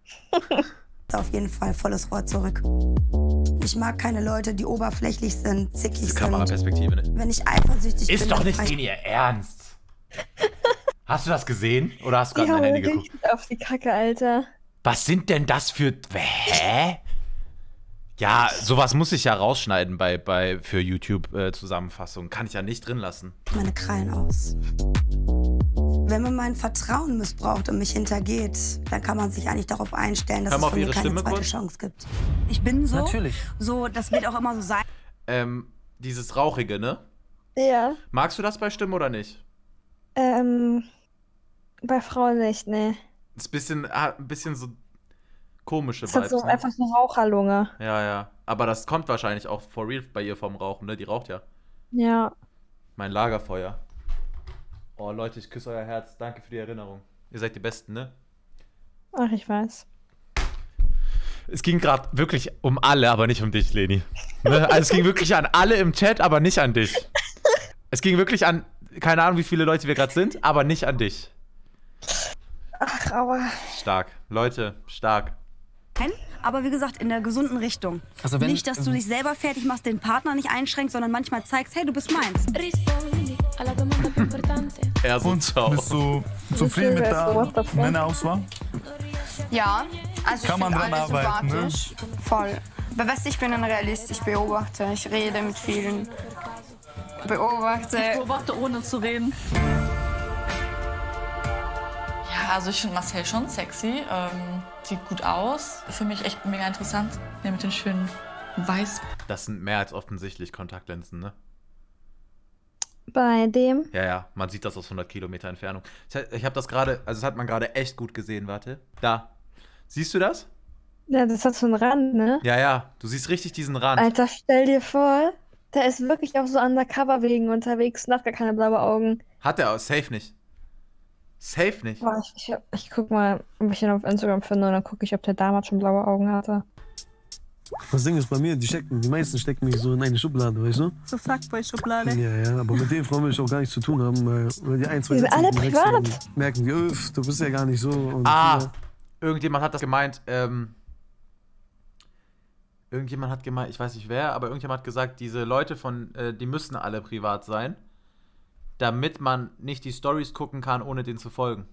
Auf jeden Fall volles Rohr zurück. Ich mag keine Leute, die oberflächlich sind, zickig
Diese
sind.
Kameraperspektive, ne?
Wenn ich eifersüchtig bin,
Ist doch
dann
nicht
frei-
in ihr Ernst. Hast du das gesehen? Oder hast du
Die
gerade in dein
hauen
Handy geguckt?
richtig auf die Kacke, Alter.
Was sind denn das für... Hä? Ja, sowas muss ich ja rausschneiden bei, bei, für YouTube-Zusammenfassungen. Kann ich ja nicht drin lassen.
meine Krallen aus. Wenn man mein Vertrauen missbraucht und mich hintergeht, dann kann man sich eigentlich darauf einstellen, dass
Hör mal
es
auf
von mir
ihre
keine
Stimme
zweite
kurz.
Chance gibt. Ich bin so.
Natürlich.
So, das wird auch immer so sein.
Ähm, dieses Rauchige, ne?
Ja.
Magst du das bei Stimmen oder nicht?
Ähm, bei Frauen nicht, ne.
Ist ein bisschen, ah, ein bisschen so komische
Das hat so
Vibes, ne?
einfach eine Raucherlunge.
Ja, ja. Aber das kommt wahrscheinlich auch for real bei ihr vom Rauchen, ne? Die raucht ja.
Ja.
Mein Lagerfeuer. Oh, Leute, ich küsse euer Herz. Danke für die Erinnerung. Ihr seid die Besten, ne?
Ach, ich weiß.
Es ging gerade wirklich um alle, aber nicht um dich, Leni. Ne? Also es ging wirklich an alle im Chat, aber nicht an dich. Es ging wirklich an, keine Ahnung, wie viele Leute wir gerade sind, aber nicht an dich.
Ach, aber...
Stark. Leute, stark.
Nein, aber wie gesagt, in der gesunden Richtung.
Also wenn-
nicht, dass du dich selber fertig machst, den Partner nicht einschränkst, sondern manchmal zeigst, hey, du bist meins.
Er so, ciao.
Bist du zufrieden mit der Männerauswahl?
Ja, also
Kann
ich
man
finde
dran
alle
arbeiten, ne?
sympathisch. Voll. Aber weißt du, ich bin ein Realist, ich beobachte, ich rede mit vielen. Beobachte.
Ich beobachte, ohne zu reden. Ja, also ich finde Marcel schon sexy. Ähm, sieht gut aus. Für mich echt mega interessant. Der mit den schönen Weiß.
Das sind mehr als offensichtlich Kontaktlinsen, ne?
Bei dem?
Ja, ja, man sieht das aus hundert Kilometer Entfernung. Ich, ich habe das gerade, also das hat man gerade echt gut gesehen, warte. Da. Siehst du das?
Ja, das hat so einen Rand, ne?
Ja, ja, du siehst richtig diesen Rand.
Alter, stell dir vor, der ist wirklich auf so Undercover-Wegen unterwegs und hat gar keine blaue Augen.
Hat er, safe nicht. Safe nicht.
Boah, ich, ich, ich guck mal, ob ich ihn auf Instagram finde und dann gucke ich, ob der damals schon blaue Augen hatte.
Das Ding ist bei mir, die stecken, die meisten stecken mich so in eine Schublade, weißt du?
So Fuckboy-Schublade.
Ja, ja, aber mit den Frauen will ich auch gar nichts zu tun haben, weil, weil die ein, zwei
Die sind
Sätze
alle
wechseln
privat.
und merken die, öff, du bist ja gar nicht so. Und
Ah,
ja.
irgendjemand hat das gemeint, ähm, irgendjemand hat gemeint, ich weiß nicht wer, aber irgendjemand hat gesagt, diese Leute von, äh, die müssen alle privat sein, damit man nicht die Stories gucken kann, ohne denen zu folgen.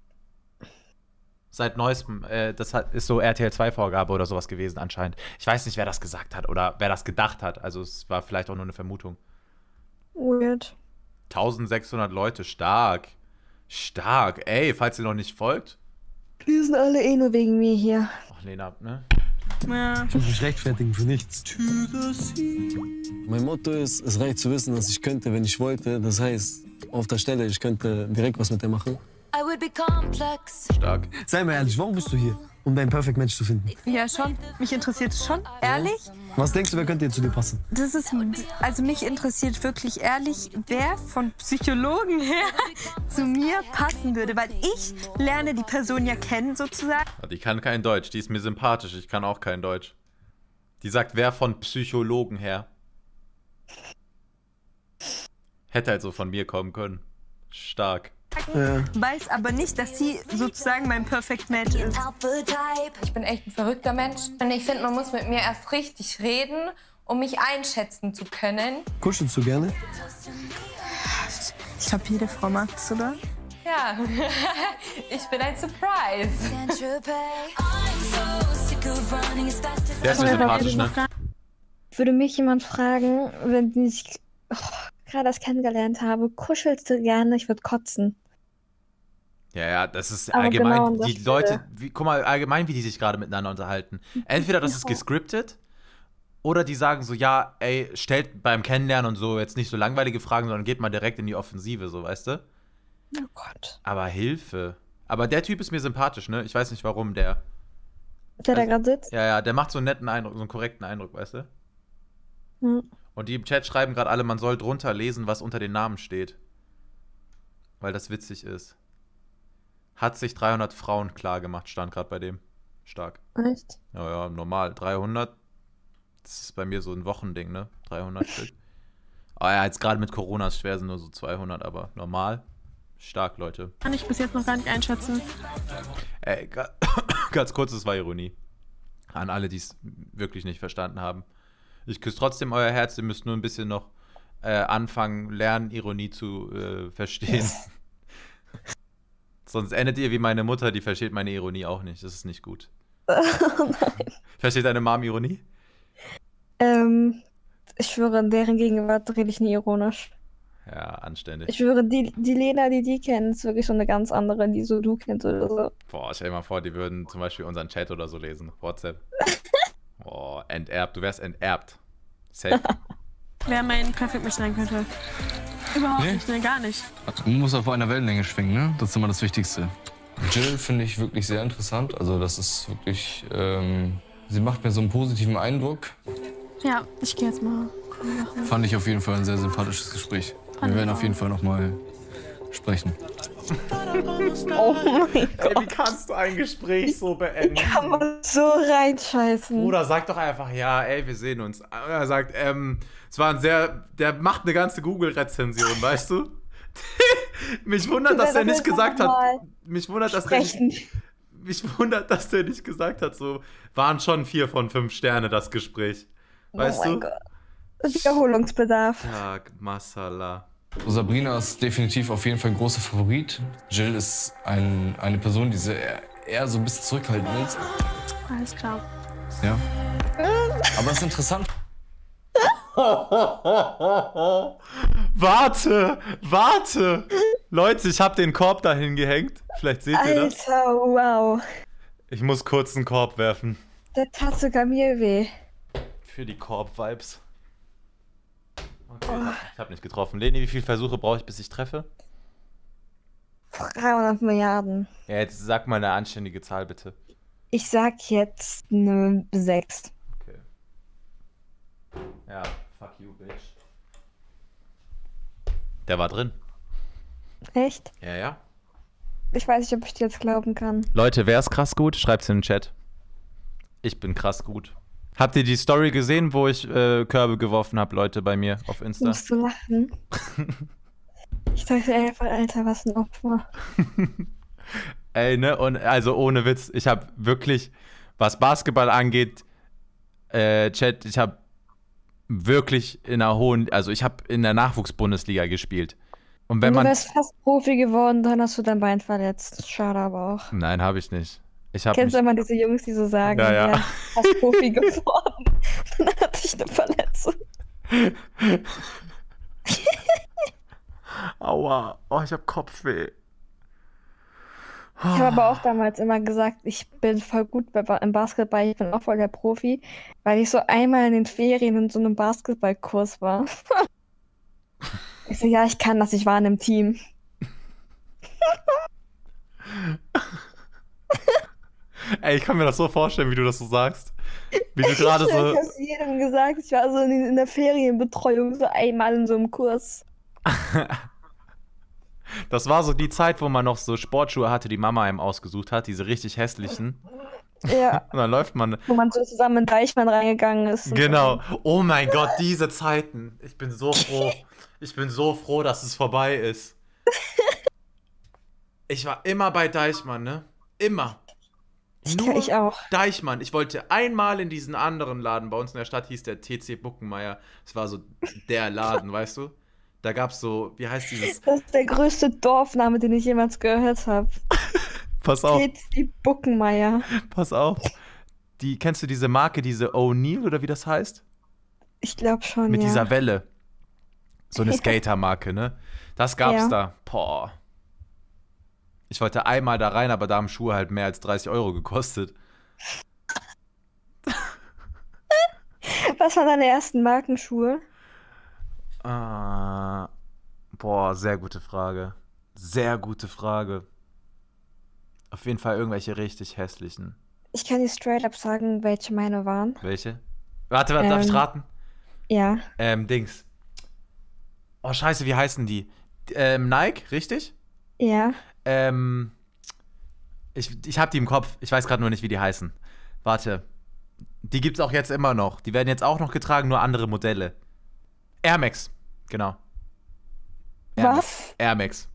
Seit neuestem, äh, das hat, ist so R T L zwei Vorgabe oder sowas gewesen anscheinend. Ich weiß nicht, wer das gesagt hat oder wer das gedacht hat, also es war vielleicht auch nur eine Vermutung.
Weird.
eintausendsechshundert Leute, stark. Stark, ey, falls ihr noch nicht folgt.
Die sind alle eh nur wegen mir hier.
Ach, Lena, ne?
Ja.
Ich muss mich rechtfertigen für nichts.
Mein Motto ist, es reicht zu wissen, dass ich könnte, wenn ich wollte. Das heißt, auf der Stelle, ich könnte direkt was mit der machen.
Stark.
Sei mal ehrlich, warum bist du hier? Um deinen Perfect Match zu finden.
Ja, schon. Mich interessiert es schon. Ehrlich?
Was denkst du, wer könnte jetzt zu dir passen?
Das ist, also mich interessiert wirklich ehrlich, wer von Psychologen her zu mir passen würde, weil ich lerne die Person ja kennen sozusagen.
Die kann kein Deutsch, die ist mir sympathisch, ich kann auch kein Deutsch. Die sagt, wer von Psychologen her. Hätte halt so von mir kommen können. Stark.
Ja. Weiß aber nicht, dass sie sozusagen mein Perfect Match ist.
Ich bin echt ein verrückter Mensch. Und ich finde, man muss mit mir erst richtig reden, um mich einschätzen zu können.
Kuschelst du gerne?
Ich glaube, jede Frau mag es, oder?
Ja, ich bin ein Surprise.
Der ist mir sympathisch, ne?
Würde mich jemand fragen, wenn ich oh, gerade das kennengelernt habe, kuschelst du gerne? Ich würde kotzen.
Ja, ja, das ist
Aber
allgemein,
genau an der
die
Stelle.
Leute, wie, guck mal, allgemein, wie die sich gerade miteinander unterhalten. Entweder das ist gescriptet, oder die sagen so, ja, ey, stellt beim Kennenlernen und so jetzt nicht so langweilige Fragen, sondern geht mal direkt in die Offensive, so, weißt du?
Oh Gott.
Aber Hilfe. Aber der Typ ist mir sympathisch, ne? Ich weiß nicht, warum der.
Der da gerade sitzt?
Ja, ja, der macht so einen netten Eindruck, so einen korrekten Eindruck, weißt du?
Hm.
Und die im Chat schreiben gerade alle, man soll drunter lesen, was unter den Namen steht. Weil das witzig ist. Hat sich dreihundert Frauen klar gemacht, stand gerade bei dem. Stark.
Echt?
Ja, ja, normal. dreihundert. Das ist bei mir so ein Wochending, ne? dreihundert Stück. Aber ja, jetzt gerade mit Corona ist schwer, sind nur so zweihundert, aber normal. Stark, Leute.
Kann ich bis jetzt noch gar nicht einschätzen.
Ey, ga- ganz kurz, das war Ironie. An alle, die es wirklich nicht verstanden haben. Ich küsse trotzdem euer Herz, ihr müsst nur ein bisschen noch äh, anfangen, lernen, Ironie zu äh, verstehen. Sonst endet ihr wie meine Mutter, die versteht meine Ironie auch nicht. Das ist nicht gut.
Oh nein.
Versteht deine Mom Ironie?
Ähm, ich schwöre, in deren Gegenwart rede ich nie ironisch.
Ja, anständig.
Ich schwöre, die, die Lena, die die kennen, ist wirklich schon eine ganz andere, die so du kennst oder so.
Boah, stell dir mal vor, die würden zum Beispiel unseren Chat oder so lesen. WhatsApp. Boah, enterbt. Du wärst enterbt. Safe.
Wer mein Perfect Match sein könnte. Überhaupt
Nee.
nicht, ne, gar nicht.
Man muss auf einer Wellenlänge schwingen, ne? Das ist immer das Wichtigste.
Jill finde ich wirklich sehr interessant. Also das ist wirklich, ähm, sie macht mir so einen positiven Eindruck.
Ja, ich gehe jetzt mal machen.
Fand ich auf jeden Fall ein sehr sympathisches Gespräch.
Fand
Wir werden
ich
auf jeden Fall noch mal sprechen.
Oh mein Gott.
Ey, wie kannst du ein Gespräch so beenden?
Kann man so reinscheißen.
Bruder, sag doch einfach, ja, ey, wir sehen uns. Er sagt, ähm, es war ein sehr, der macht eine ganze Google-Rezension, weißt du? Mich wundert, dass er nicht gesagt hat, mich wundert, dass der nicht, mich wundert, dass der nicht gesagt hat, so, waren schon vier von fünf Sterne das Gespräch. Weißt
oh mein
du?
Gott. Wiederholungsbedarf.
Ja, Masala.
Sabrina ist definitiv auf jeden Fall ein großer Favorit. Jill ist ein, eine Person, die sehr, eher so ein bisschen zurückhaltend ist.
Alles klar.
Ja. Aber es ist interessant.
Warte, warte. Leute, ich habe den Korb dahin gehängt. Vielleicht seht ihr das.
Alter, wow.
Ich muss kurz einen Korb werfen.
Der tat sogar mir weh.
Für die Korb-Vibes. Okay, ich hab- ich habe nicht getroffen. Leni, wie viele Versuche brauche ich, bis ich treffe?
dreihundert Milliarden.
Ja, jetzt sag mal eine anständige Zahl, bitte.
Ich sag jetzt eine sechs.
Okay. Ja, fuck you, bitch. Der war drin.
Echt?
Ja, ja.
Ich weiß nicht, ob ich dir jetzt glauben kann.
Leute, wer ist krass gut? Schreibt's in den Chat. Ich bin krass gut. Habt ihr die Story gesehen, wo ich äh, Körbe geworfen habe, Leute, bei mir auf Insta?
Musst du lachen? Ich dachte einfach, Alter, was ein Opfer.
Ey, ne? Und also ohne Witz, ich habe wirklich, was Basketball angeht, äh, Chat, ich habe wirklich in einer hohen, also ich habe in der Nachwuchsbundesliga gespielt. Und wenn
du
man.
wärst fast Profi geworden, dann hast du dein Bein verletzt. Schade aber auch.
Nein, habe ich nicht. Ich habe
Kennst du immer diese Jungs, die so sagen,
Ja, ja.
fast Profi geworden. Dann hatte ich eine Verletzung.
Aua, oh, ich habe Kopfweh.
Ich habe aber auch damals immer gesagt, ich bin voll gut bei, im Basketball, ich bin auch voll der Profi, weil ich so einmal in den Ferien in so einem Basketballkurs war. Ich so, ja, ich kann das, ich war in einem Team.
Ey, ich kann mir das so vorstellen, wie du das so sagst. Wie du gerade
Ich
so.
habe jedem gesagt, ich war so in, in der Ferienbetreuung so einmal in so einem Kurs.
Das war so die Zeit, wo man noch so Sportschuhe hatte, die Mama einem ausgesucht hat, diese richtig hässlichen.
Ja.
Und dann läuft man.
Wo man so zusammen in Deichmann reingegangen ist. und
Genau. Oh mein Gott, diese Zeiten. Ich bin so froh. Ich bin so froh, dass es vorbei ist. Ich war immer bei Deichmann, ne? Immer.
Ich,
Nur
ich auch.
Deichmann. Ich wollte einmal in diesen anderen Laden. Bei uns in der Stadt hieß der T C Buckenmeier. Das war so der Laden, weißt du? Da gab's so, wie heißt dieses?
Das ist der größte Dorfname, den ich jemals gehört habe.
Pass auf.
T C Buckenmeier.
Pass auf. Die, kennst du diese Marke, diese O'Neill oder wie das heißt?
Ich glaube schon,
Mit
ja.
dieser Welle. So eine Skater-Marke, ne? Das gab's
Ja.
da. Boah. Ich wollte einmal da rein, aber da haben Schuhe halt mehr als dreißig Euro gekostet.
Was waren deine ersten Markenschuhe?
Ah, boah, sehr gute Frage. Sehr gute Frage. Auf jeden Fall irgendwelche richtig hässlichen.
Ich kann dir straight up sagen, welche meine waren.
Welche? Warte, warte, darf ich
Ähm,
raten?
Ja.
Ähm, Dings. Oh, scheiße, wie heißen die? Ähm, Nike, richtig?
Ja.
Ähm, ich, ich hab die im Kopf. Ich weiß gerade nur nicht, wie die heißen. Warte. Die gibt's auch jetzt immer noch. Die werden jetzt auch noch getragen, nur andere Modelle. Air Max. Genau. Air
Was?
Air Max.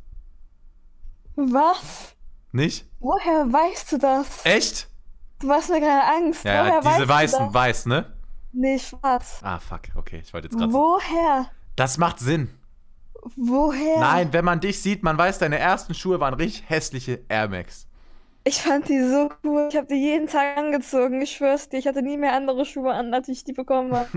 Was?
Nicht?
Woher weißt du das?
Echt?
Du machst mir gerade Angst.
Ja,
Woher
ja, diese
weißt
weißen,
du das?
weiß, ne?
Nee, schwarz.
Ah, fuck. Okay, ich wollte jetzt gerade.
Woher?
Das macht Sinn.
Woher?
Nein, wenn man dich sieht, man weiß, deine ersten Schuhe waren richtig hässliche Air Max.
Ich fand die so cool. Ich habe die jeden Tag angezogen. Ich schwör's dir, ich hatte nie mehr andere Schuhe an, als ich die bekommen habe.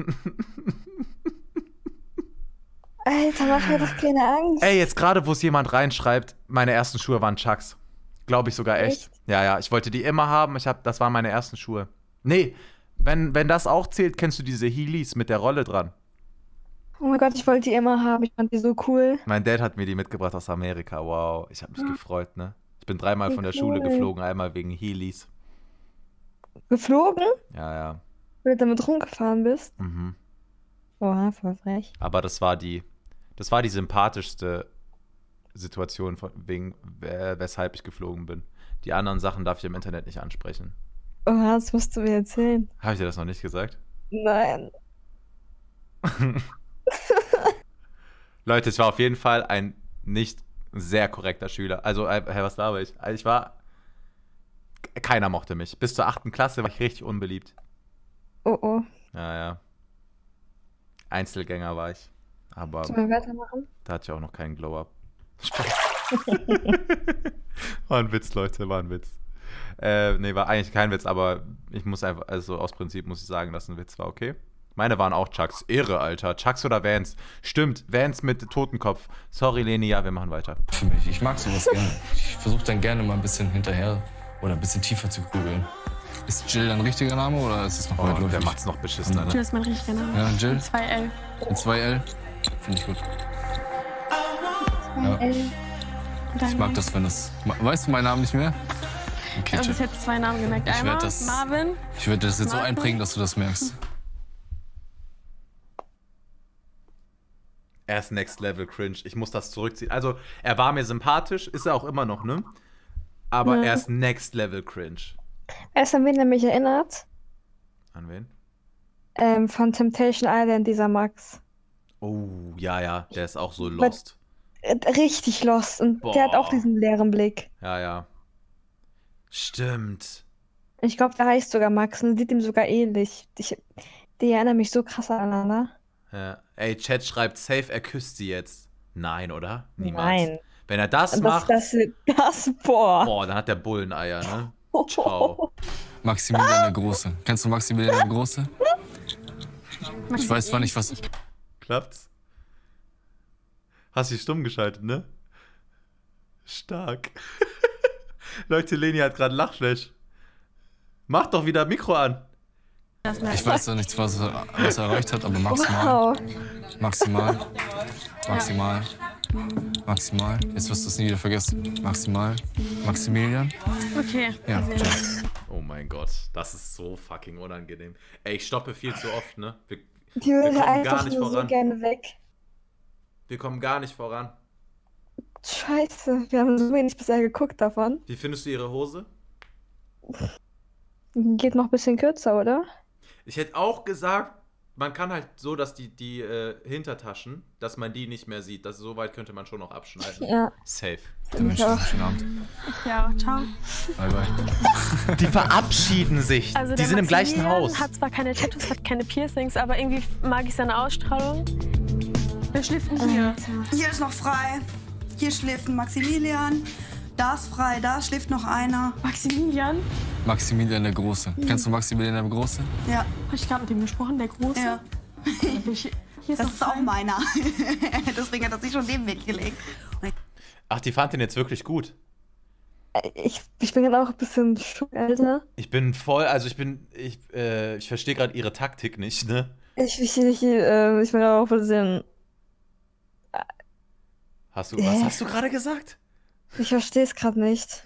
Alter, mach mir doch keine Angst.
Ey, jetzt gerade, wo es jemand reinschreibt, meine ersten Schuhe waren Chucks. Glaube ich sogar echt.
Echt?
Ja, ja, ich wollte die immer haben. Ich hab, das waren meine ersten Schuhe. Nee, wenn, wenn das auch zählt, kennst du diese Heelys mit der Rolle dran.
Oh mein Gott, ich wollte die immer haben. Ich fand die so cool.
Mein Dad hat mir die mitgebracht aus Amerika. Wow, ich habe mich gefreut, ne? Ich bin dreimal
Wie
von der Schule
cool.
geflogen, einmal wegen Heelys.
Geflogen?
Ja, ja.
Weil du damit rumgefahren bist?
Mhm.
Oha, voll frech.
Aber das war die, das war die sympathischste Situation, von, wegen, äh, weshalb ich geflogen bin. Die anderen Sachen darf ich im Internet nicht ansprechen.
Oha, das musst du mir erzählen.
Habe ich dir das noch nicht gesagt?
Nein.
Leute, ich war auf jeden Fall ein nicht sehr korrekter Schüler. Also, äh, hä, was war ich? Also ich war. Keiner mochte mich. Bis zur achten Klasse war ich richtig unbeliebt.
Oh oh.
Ja, ja. Einzelgänger war ich. Aber
Sollen wir weitermachen?
da hatte ich auch noch keinen Glow-Up. War ein Witz, Leute, war ein Witz. Äh, nee, war eigentlich kein Witz, aber ich muss einfach, also aus Prinzip muss ich sagen, dass ein Witz war, okay? Meine waren auch Chucks. Irre, Alter. Chucks oder Vans? Stimmt, Vans mit Totenkopf. Sorry, Leni, ja, wir machen weiter.
Für mich. Ich mag sowas gerne. Ich versuche dann gerne mal ein bisschen hinterher oder ein bisschen tiefer zu googeln. Ist Jill ein richtiger Name oder ist es noch
Oh,
weitläufig?
der macht's noch beschissener,
Jill
ne?
ist mein richtiger Name.
Ja, Jill.
zwei L.
Mit zwei L? Finde ich gut.
zwei
Ja.
L.
Ich mag das, wenn das... Weißt du meinen Namen nicht mehr? Okay,
Also
Jill.
bis jetzt zwei Namen gemerkt.
Ich
Einmal
werd das-
Marvin.
Ich würde das jetzt so
Marco.
einprägen, dass du das merkst.
Er ist Next Level Cringe. Ich muss das zurückziehen. Also, er war mir sympathisch, ist er auch immer noch, ne? Aber
Ja.
er ist Next Level Cringe.
Weißt du, an wen er mich erinnert?
An wen?
Ähm, von Temptation Island, dieser Max.
Oh, ja, ja, der ist auch so lost.
Äh, Richtig lost. Und der hat auch
Boah.
diesen leeren Blick.
Ja, ja. Stimmt.
Ich glaube, der heißt sogar Max und sieht ihm sogar ähnlich. Ich, die erinnern mich so krass aneinander.
Ja. Ey, Chat schreibt safe, er küsst sie jetzt. Nein, oder? Niemals.
Nein.
Wenn er das,
Das,
macht,
das, das, boah.
boah, dann hat der Bulleneier, ne? Ciao.
Maximilian der Große. Kennst du Maximilian der Große? Ich weiß zwar nicht, was...
Klappt's? Hast dich stumm geschaltet, ne? Stark. Leute, Leni hat gerade Lachflash. Mach doch wieder Mikro an.
Ich weiß ja nicht, was er, was er erreicht hat, aber maximal.
Wow.
Maximal. Maximal. Maximal. Jetzt wirst du es nie wieder vergessen. Maximal. Maximilian.
Okay.
Ja,
also-
ciao.
Oh mein Gott, das ist so fucking unangenehm. Ey, ich stoppe viel zu oft, ne? Wir,
Die
wir
würde
kommen
einfach
gar nicht
nur so
voran.
gerne weg.
Wir kommen gar nicht voran.
Scheiße, wir haben so wenig bisher geguckt davon.
Wie findest du ihre Hose?
Geht noch ein bisschen kürzer, oder?
Ich hätte auch gesagt, man kann halt so, dass die, die äh, Hintertaschen, dass man die nicht mehr sieht. Das, so weit könnte man schon noch abschneiden.
Ja.
Safe.
Dann wünsche ich dir einen schönen Abend.
Ja, ciao.
Bye, bye.
Die verabschieden sich.
Also
die
der
sind im gleichen
Maximilian
Haus.
hat zwar keine Tattoos, hat keine Piercings, aber irgendwie mag ich seine Ausstrahlung. Wer schläft denn hier?
Hier ist noch frei. Hier schläft ein Maximilian. Da ist frei, da schläft noch einer.
Maximilian?
Maximilian der Große.
Mhm.
Kennst du Maximilian der Große?
Ja.
Habe ich gerade mit dem gesprochen, der Große?
Ja.
Hier ist
das
noch
ist auch
frei.
meiner. Deswegen hat er sich schon neben mich gelegt.
Ach, die fand den jetzt wirklich gut.
Ich, ich bin gerade auch ein bisschen schock, Alter.
Ich bin voll, also ich bin, ich, äh, ich verstehe gerade ihre Taktik nicht, ne?
Ich, ich, ich, äh, ich bin auch ein bisschen.
Hast du,
Äh.
was hast du gerade gesagt?
Ich verstehe es gerade nicht.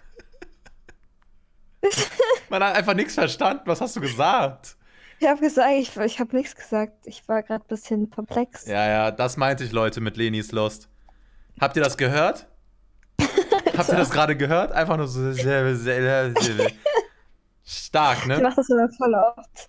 Man hat einfach nichts verstanden. Was hast du gesagt?
Ich habe gesagt, ich, ich habe nichts gesagt. Ich war gerade ein bisschen perplex.
Ja, ja, das meinte ich, Leute, mit Lenis Lost. Habt ihr das gehört? Habt ihr das gerade gehört? Einfach nur so. Stark, ne?
Ich mach das immer voll oft.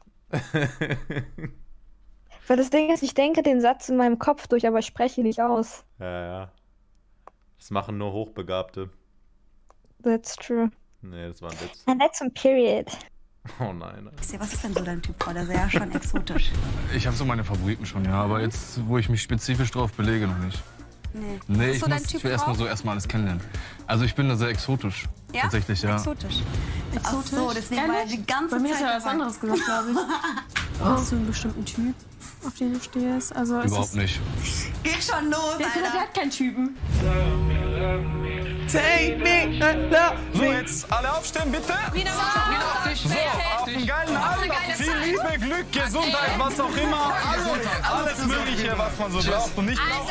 Weil das Ding ist, ich denke den Satz in meinem Kopf durch, aber ich spreche ihn nicht aus.
Ja, ja. Das machen nur Hochbegabte.
That's true.
Nee, das war ein Witz.
And that's a period.
Oh nein.
Was ist denn so dein Typ, Frau? Der ist ja schon exotisch.
Ich habe so meine Favoriten schon, ja, aber jetzt, wo ich mich spezifisch drauf belege, noch nicht.
Nee.
Nee,
Was ist
ich,
so dein
muss,
Typ
ich will erstmal
Frau?
so erstmal alles kennenlernen. Also ich bin da sehr exotisch.
Ja?
Tatsächlich, ja.
Exotisch. Ach
Exotisch?
so, deswegen war er
Ehrlich?
die ganze
Bei mir
Zeit
hat er was
dabei.
anderes gesagt, glaube ich. Hast du einen bestimmten Typ, auf den du stehst? Also ist
Überhaupt
es-
nicht.
Geht schon los,
Der,
Alter.
der hat keinen Typen.
Take me and love me. So, jetzt alle aufstehen, bitte.
Wieder mal.
So, auf einen geilen Abend. Viel Liebe, Glück, Gesundheit, was auch immer. Alles, alles Mögliche, was man so braucht und nicht braucht.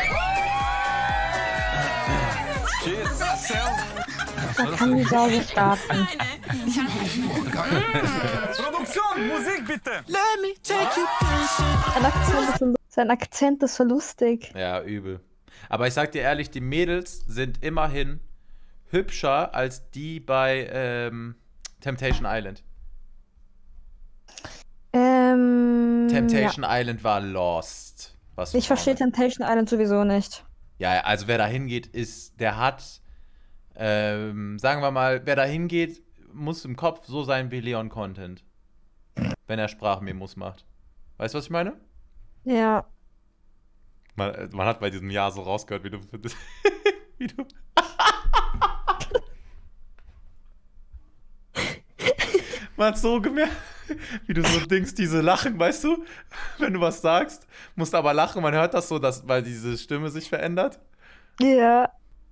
Cheers.
Man kann die Sauge starten.
Produktion, Musik bitte.
Let me take you
Sein Akzent ist so, sein Akzent ist so lustig.
Ja, übel. Aber ich sag dir ehrlich, die Mädels sind immerhin hübscher als die bei ähm, Temptation Island.
Ähm.
Temptation Island war lost. Was
Ja. Ich verstehe Temptation Island sowieso nicht.
Ja, also wer da hingeht, ist, der hat, ähm, sagen wir mal, wer da hingeht, muss im Kopf so sein wie Leon Content. Wenn er Sprachmemos macht. Weißt du, was ich meine?
Ja.
Man, man hat bei diesem Jahr so rausgehört, wie du. wie du. Man hat so gemerkt, wie du so Dings, diese Lachen, weißt du? Wenn du was sagst, musst aber lachen, man hört das so, dass, weil diese Stimme sich verändert.
Ja.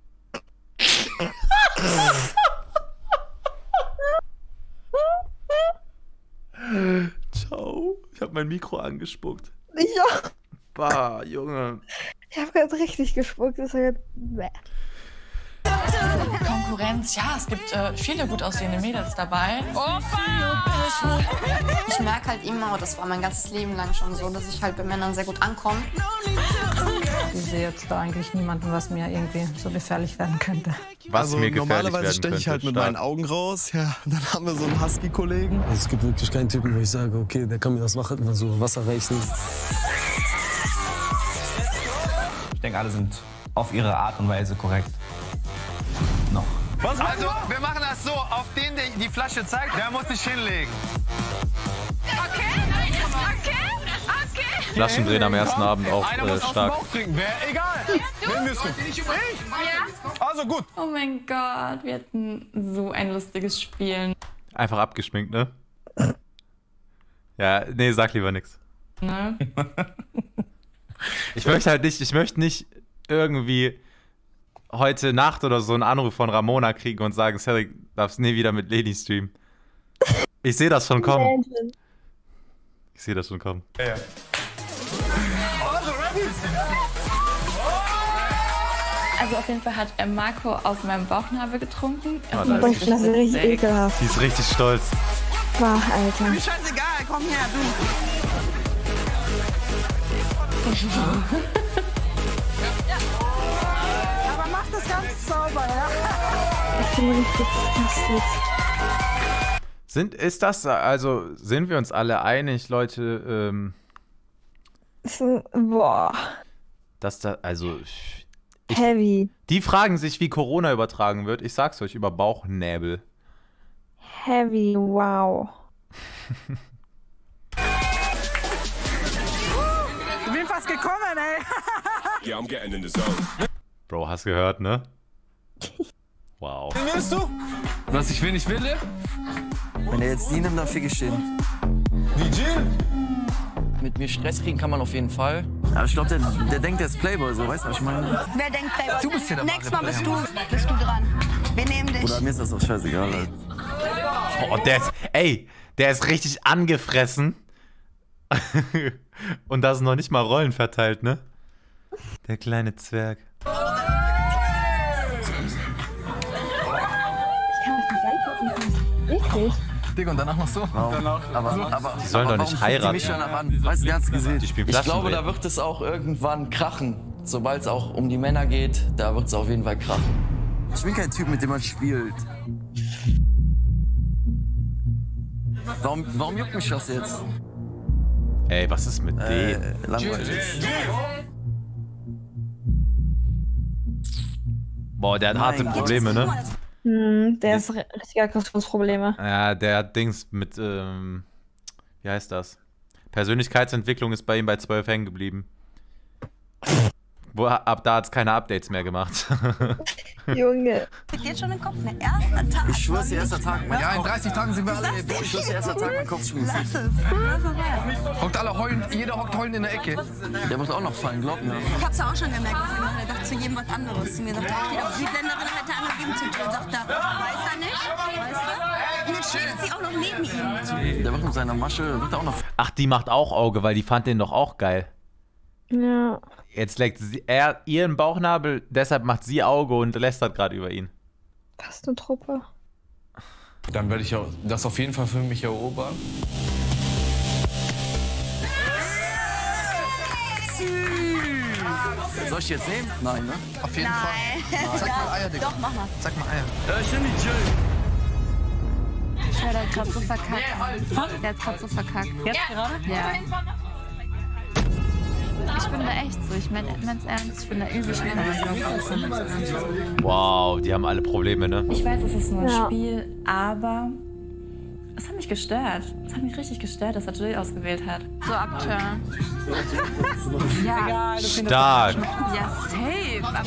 Ciao. Ich habe mein Mikro angespuckt.
Ich auch.
Bah, Junge.
Ich habe gerade richtig gespuckt. Das war jetzt. Bäh.
Konkurrenz, ja, es gibt äh, viele gut aussehende Mädels dabei.
Ich merke halt immer, das war mein ganzes Leben lang schon so, dass ich halt bei Männern sehr gut ankomme.
Ich sehe jetzt da eigentlich niemanden, was mir irgendwie so gefährlich werden könnte.
Was
also
mir gefährlich
normalerweise
werden
steche ich
könnte,
halt mit
stark.
meinen Augen raus. Ja, dann haben wir so einen Husky-Kollegen.
Also es gibt wirklich keinen Typen, wo ich sage, okay, der kann mir das machen, also Wasser reichen.
Ich denke, alle sind auf ihre Art und Weise korrekt. Noch.
Was
Also, wir machen das so, auf den, der die Flasche zeigt, der muss sich hinlegen.
Okay, okay, okay.
Flaschendrehen am ersten Abend auch
Einer
äh,
muss aus dem
stark.
Bauch trinken, wer? Egal. Wen bist du? Ich?
Ja.
Also gut.
Oh mein Gott, wir hatten so ein lustiges Spiel.
Einfach abgeschminkt, ne? Ja, nee, sag lieber nix.
Ne?
Ich möchte halt nicht, ich möchte nicht irgendwie heute Nacht oder so einen Anruf von Ramona kriegen und sagen, Cedric, darfst nie wieder mit Leni streamen. Ich sehe das schon kommen. Ich sehe das schon kommen.
Ja, ja.
Also auf jeden Fall hat äh, Marco aus meinem Bauchnabel getrunken.
Oh,
Also
das
Boah,
ist
ich finde das richtig
sehr
ekelhaft.
Die ist richtig stolz.
War, Alter.
Mir scheißegal, komm her, du. Aber mach das ganz sauber, ja?
Ich bin richtig disgusted.
Sind, ist das, also sind wir uns alle einig, Leute, ähm,
So, boah.
Das da, also. Ich,
Heavy.
Die fragen sich, wie Corona übertragen wird. Ich sag's euch, über Bauchnäbel.
Heavy, wow.
Ich bin fast gekommen, ey.
Yeah, I'm getting in the zone.
Bro, hast gehört, ne? Wow.
Willst du?
Was ich will, ich will.
Wenn er jetzt die nimmt, dann fick ich ihn.
Wie Jill?
Mit mir Stress kriegen kann man auf jeden Fall. Aber ich glaube, der, der denkt, der ist Playboy, so, weißt du, was ich meine?
Wer denkt Playboy?
Du bist hier der
Nächstes
wahre
Mal bist du,
Player.
bist du dran. Wir nehmen dich.
Oder mir ist das auch scheißegal, halt.
Oh, der ist, ey, der ist richtig angefressen. Und da sind noch nicht mal Rollen verteilt, ne? Der kleine Zwerg.
Ich kann das nicht angucken. Wirklich?
Digga, und danach noch so? Wow. Danach. Aber, aber, aber,
die sollen
aber
doch nicht
warum
heiraten.
Die mich danach an? Weißt du, der hat's gesehen.
Die spielen
Ich glaube,
Flaschendrehen.
da wird es auch irgendwann krachen. Sobald es auch um die Männer geht, da wird es auf jeden Fall krachen. Ich bin kein Typ, mit dem man spielt. Warum, warum juckt mich das jetzt?
Ey, was ist mit
äh,
dem?
Langweilig.
Boah, der hat harte Probleme, ne?
Hm, der ist richtige Aggressionsprobleme.
Ja, der hat Dings mit, ähm, wie heißt das? Persönlichkeitsentwicklung ist bei ihm bei zwölf hängen geblieben. Wo, ab da hat es keine Updates mehr gemacht.
Junge.
Kriegt jetzt schon den Kopf, ne? Erster Tag.
Ich schwör's, der erste Tag. Mein
Ja, in
Kopf.
dreißig Tagen sind wir alle.
Ich schwör's, der erste Tag, mein Kopf schmissen.
Lass es.
Hockt alle heulen, jeder hockt heulen in der Ecke.
Der muss auch noch fallen, glaub mir.
Ich hab's ja auch schon gemerkt, was er macht. Er sagt zu jedem was anderes. Zu mir sagt er, jeder Südländerin hätte angegeben, zu dir sagt er, weiß er nicht, weißt du? Und jetzt steht sie auch noch neben ihm.
Der wird mit seiner Masche, wird auch noch.
Ach, die macht auch Auge, weil die fand den doch auch geil.
Ja.
Jetzt leckt sie, er ihren Bauchnabel, deshalb macht sie Auge und lästert gerade über ihn.
Was eine Truppe.
Dann werde ich ja das auf jeden Fall für mich erobern.
Soll ich jetzt nehmen? Nein, ne?
Auf jeden
Nein.
Fall. Zeig mal Eier, Digga.
Doch, mach mal.
Zeig mal Eier.
Äh, ich nehm die Jill.
Ich der hat gerade so verkackt. Der hat gerade so verkackt.
Jetzt gerade?
Ja. Ich bin da echt so, ich meine ganz ernst, ich bin da übel schnell.
Wow, die haben alle Probleme, ne?
Ich weiß, es ist nur ein
Ja.
Spiel, aber es hat mich gestört. Es hat mich richtig gestört, dass er Jill ausgewählt hat.
So abturn.
Ja,
Stark.
ja safe. Aber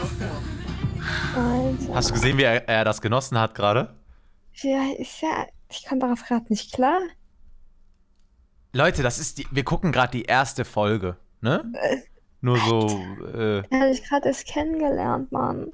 Alter.
Hast du gesehen, wie er, er das genossen hat gerade?
Ja, ist ja. Ich komme darauf gerade nicht klar.
Leute, das ist die. Wir gucken gerade die erste Folge, ne? Nur so. Äh,
Er hat dich gerade erst kennengelernt, Mann.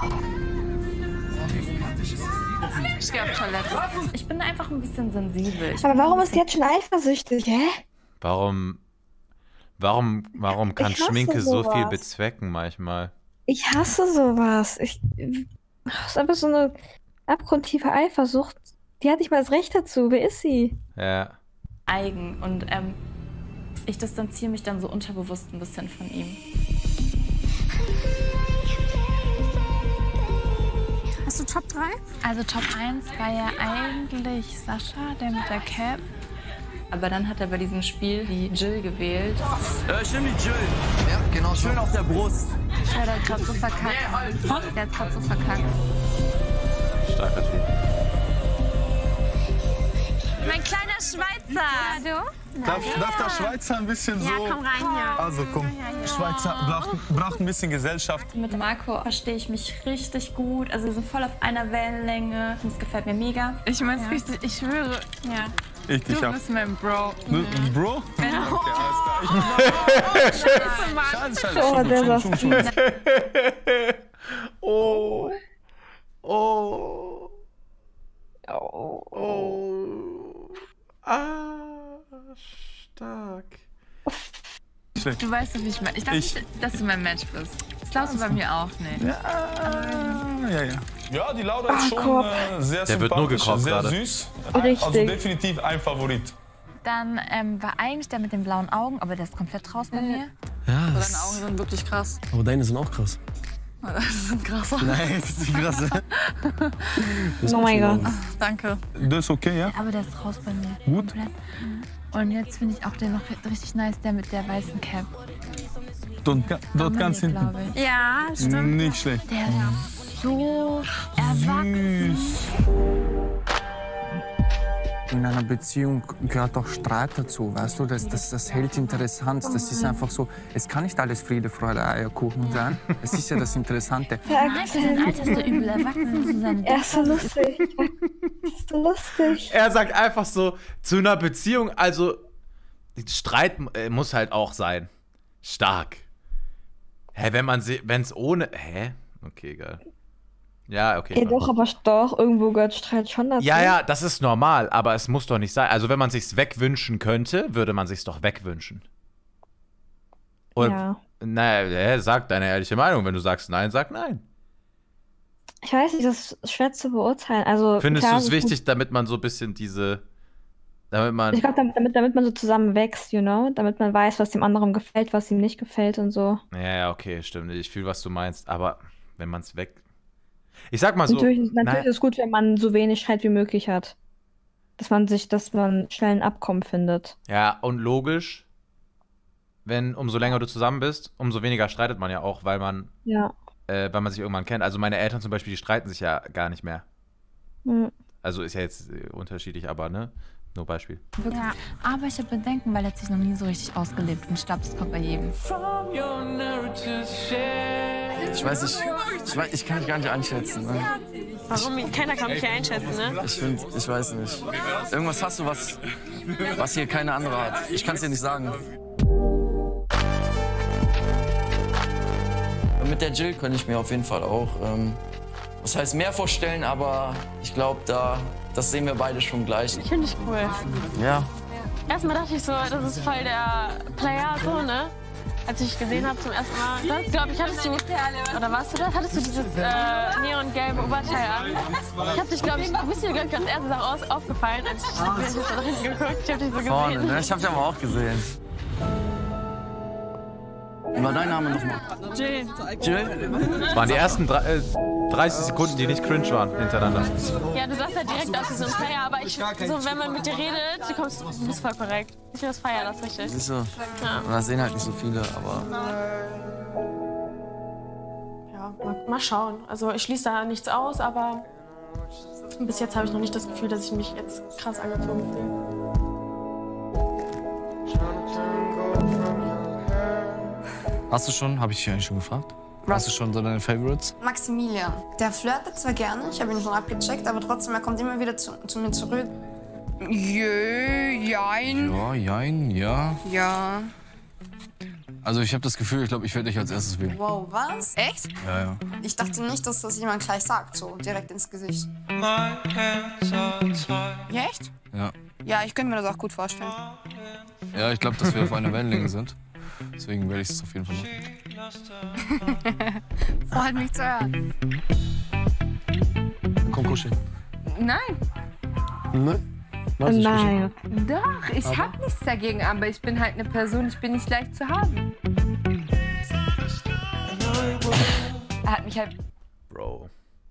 ich gehe auf Toilette. Ich bin einfach ein bisschen sensibel. Ich
Aber
bin
warum
ein
ist die jetzt schon eifersüchtig, hä?
warum. Warum, warum kann
Ich hasse
Schminke so viel
sowas.
bezwecken manchmal?
Ich hasse sowas. Ich. Das ist einfach so eine abgrundtiefe Eifersucht. Die hat nicht mal das Recht dazu. Wer ist sie?
Ja.
eigen und ähm, ich distanziere mich dann so unterbewusst ein bisschen von ihm.
Hast du Top drei?
Also Top eins war ja eigentlich Sascha, der mit der Cap. Aber dann hat er bei diesem Spiel die Jill gewählt.
Äh, ich nehm die Jill. Ja, genau. Schön auf der Brust.
Ja, der hat gerade so verkackt. Der hat gerade so verkackt.
Starker Typ.
Mein kleiner Schweizer. Ja, du?
Darf, darf der Schweizer ein bisschen so...
Ja, komm rein hier.
Also komm, Schweizer braucht, braucht ein bisschen Gesellschaft.
Mit Marco verstehe ich mich richtig gut. Also wir sind voll auf einer Wellenlänge. Das gefällt mir mega.
Ich mein's
Ja.
richtig, ich schwöre.
Ja.
Ich,
Du
ich hab...
bist mein Bro.
Ne, Bro?
Genau.
Okay, alles klar.
Scheiße, Mann.
Scheiße, scheiße.
Oh,
Schon,
der
schon,
war
schon, schon.
Oh. Oh.
Oh.
Oh. Ah. Stark.
Du weißt doch, wie ich meine. Ich dachte,
Ich-
nicht, dass du mein Match bist. Das glaubst du bei mir auch nicht.
Ja, ja, ja. Ja, die Laura ist schon
Korb.
äh, sehr
Der wird nur
sympathisch,
gekocht
sehr
gerade.
süß.
Richtig.
Also definitiv ein Favorit.
Dann ähm, war eigentlich der mit den blauen Augen, aber der ist komplett raus bei mir.
Ja,
Deine Augen sind wirklich krass.
aber deine sind auch krass.
Das sind krasser.
Nein, das ist nicht krass.
Oh mein Gott.
Danke.
Das ist okay, ja?
Aber der ist raus bei mir.
Gut.
Komplett.
Und jetzt finde ich auch den noch richtig nice, der mit der weißen Cap.
Dort, dort ganz hinten.
Ja, stimmt.
Nicht schlecht.
Der ist so erwachsen.
In einer Beziehung gehört auch Streit dazu, weißt du? Das, das, das hält interessant. Das ist einfach so, es kann nicht alles Friede, Freude, Eierkuchen sein. Das ist ja das Interessante.
Nein, für dein Alter ist so übel erwachsen zu sein.
Er ist so lustig. Er ist so lustig.
Er sagt einfach so, zu einer Beziehung, also Streit äh, muss halt auch sein. Stark. Hä, wenn man wenn es ohne. Hä? Okay, egal. Ja, okay.
Ja, doch, aber doch, irgendwo gehört Streit schon dazu.
Ja, ja, das ist normal, aber es muss doch nicht sein. Also, wenn man sich's wegwünschen könnte, würde man sich's doch wegwünschen. Und,
ja.
Naja, sag deine ehrliche Meinung. Wenn du sagst nein, sag nein.
Ich weiß nicht, das ist schwer zu beurteilen. Also,
findest du es wichtig, damit man so ein bisschen diese. Damit man.
Ich glaube, damit, damit, damit man so zusammen wächst, you know? Damit man weiß, was dem anderen gefällt, was ihm nicht gefällt und so.
Ja, ja, okay, stimmt. Ich fühle, was du meinst. Aber wenn man es weg. Ich sag mal so.
Natürlich, natürlich ist es gut, wenn man so wenig Streit wie möglich hat. Dass man sich, dass man schnell ein Abkommen findet.
Ja, und logisch, wenn umso länger du zusammen bist, umso weniger streitet man ja auch, weil man,
ja.
äh, weil man sich irgendwann kennt. Also meine Eltern zum Beispiel, die streiten sich ja gar nicht mehr.
Mhm.
Also ist ja jetzt äh, unterschiedlich, aber ne? Nur Beispiel.
Ja, aber ich habe Bedenken, weil er hat sich noch nie so richtig ausgelebt. Und ich glaube, das kommt bei jedem.
Ich weiß nicht, ich, weiß, ich kann mich gar nicht einschätzen. Ne?
Warum? Keiner kann mich hier einschätzen, ne?
Ich finde, ich weiß nicht. Irgendwas hast du, was, was hier keine andere hat. Ich kann es dir nicht sagen. Mit der Jill könnte ich mir auf jeden Fall auch, ähm, was heißt mehr vorstellen, aber ich glaube, da, das sehen wir beide schon gleich.
Ich finde ich cool.
Ja.
Erstmal dachte ich so, das ist voll der Player, so, ne? Als ich dich gesehen habe zum ersten Mal. Das, glaube ich, hattest du, oder warst du das? Hattest du dieses äh, neongelbe Oberteil an? Ich habe dich, glaube ich, du bist dir, glaube ich, als erste Sache aus, aufgefallen, als ich, als ich so da hinten geguckt. Ich habe dich so gesehen.
Vorne, ne? Ich habe dich aber auch gesehen. Wie war dein Name nochmal?
Jill.
Jill?
Das waren die ersten drei, äh, dreißig Sekunden, die nicht cringe waren, hintereinander.
Ja, du sahst halt direkt aus wie so ein Player, aber ich, so, wenn man mit dir redet, du, kommst, du bist voll korrekt. Ich finde das Feier, das richtig.
Siehst du?
Ja.
Und das sehen halt nicht so viele, aber...
Ja, mal, mal schauen. Also ich schließe da nichts aus, aber bis jetzt habe ich noch nicht das Gefühl, dass ich mich jetzt krass angezogen fühle.
Hast du schon, habe ich dich eigentlich schon gefragt?
Was?
Hast du schon so deine Favorites?
Maximilian. Der flirtet zwar gerne, ich habe ihn schon abgecheckt, aber trotzdem, er kommt immer wieder zu, zu mir zurück. Jö, jein.
Ja, jein, ja.
Ja.
Also ich habe das Gefühl, ich glaube, ich werde dich als erstes wählen.
Wow, was? Echt?
Ja, ja.
Ich dachte nicht, dass das jemand gleich sagt, so direkt ins Gesicht. Ja, echt?
Ja.
Ja, ich könnte mir das auch gut vorstellen.
Ja, ich glaube, dass wir auf einer Wellenlänge sind. Deswegen werde ich es auf jeden Fall machen.
Freut mich zu hören.
Komm, kuscheln.
Nein.
Nein?
Nein.
Doch, ich
Aber?
hab nichts dagegen, aber ich bin halt eine Person, ich bin nicht leicht zu haben. Er hat mich halt...
Bro.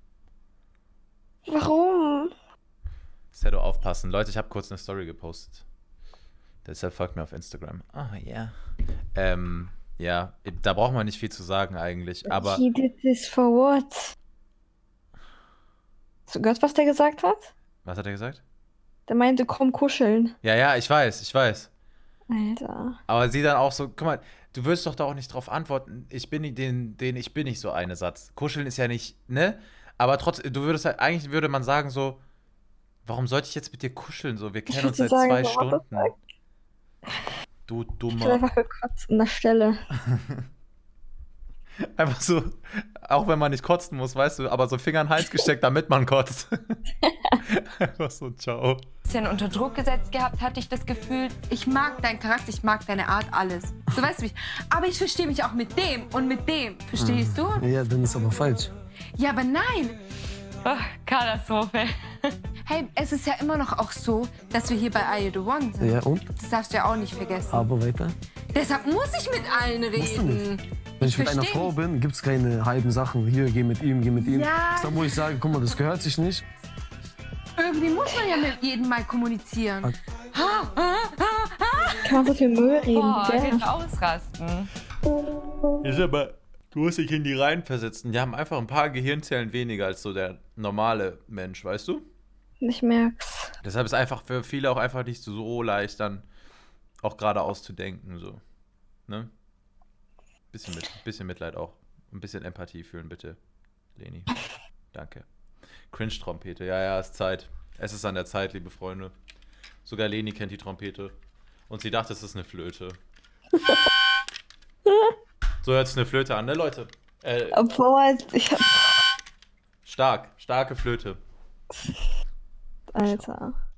Warum?
Sedo, aufpassen. Leute, ich habe kurz eine Story gepostet. Deshalb folgt mir auf Instagram. Ah, ja. Yeah. Ähm, ja, da braucht man nicht viel zu sagen eigentlich, aber...
He did this for what? Hast du gehört, was der gesagt hat?
Was hat er gesagt?
Der meinte, komm kuscheln.
Ja, ja, ich weiß, ich weiß.
Alter.
Aber sie dann auch so, guck mal, du wirst doch da auch nicht drauf antworten, ich bin nicht den, den ich bin nicht so eine Satz. Kuscheln ist ja nicht, ne? Aber trotzdem, du würdest halt, eigentlich würde man sagen so, warum sollte ich jetzt mit dir kuscheln? So, wir kennen uns seit
sagen,
zwei
so,
Stunden. Du
Ich bin
dummer.
einfach gekotzt an der Stelle.
Einfach so, auch wenn man nicht kotzen muss, weißt du, aber so Finger in den Hals gesteckt, damit man kotzt. Einfach so, ciao.
Bisschen unter Druck gesetzt gehabt, hatte ich das Gefühl, ich mag deinen Charakter, ich mag deine Art, alles. Du weißt mich. Aber ich verstehe mich auch mit dem und mit dem. Verstehst du?
Ja, dann ist aber falsch.
Ja, aber nein.
Oh, Katastrophe.
Hey, es ist ja immer noch auch so, dass wir hier bei Are You The One sind.
Ja, und?
Das darfst du ja auch nicht vergessen.
Aber weiter.
Deshalb muss ich mit allen
Musst du
reden.
nicht. Wenn ich mit einer
Versteh
Frau
mich.
bin, gibt es keine halben Sachen. Hier, geh mit ihm, geh mit ihm.
Ja.
Das ist da, wo ich sage, guck mal, das gehört sich nicht.
Irgendwie muss man ja mit jedem mal kommunizieren. Ha, ha, ha,
Kann man so viel Müll reden?
Boah,
Ja.
den ausrasten.
Ist aber, du musst dich in die Reihen versetzen. Die haben einfach ein paar Gehirnzellen weniger als so der normale Mensch, weißt du?
Ich merk's.
Deshalb ist einfach für viele auch einfach nicht so leicht, dann auch geradeaus zu denken, so. Ne? Bisschen, mit, bisschen Mitleid auch. Ein bisschen Empathie fühlen, bitte, Leni. Danke. Cringe-Trompete. Ja, ja, ist Zeit. Es ist an der Zeit, liebe Freunde. Sogar Leni kennt die Trompete. Und sie dachte, es ist eine Flöte. So hört sich eine Flöte an, ne, Leute? Äh,
Obwohl, ich hab...
stark. Starke Flöte.
Alter.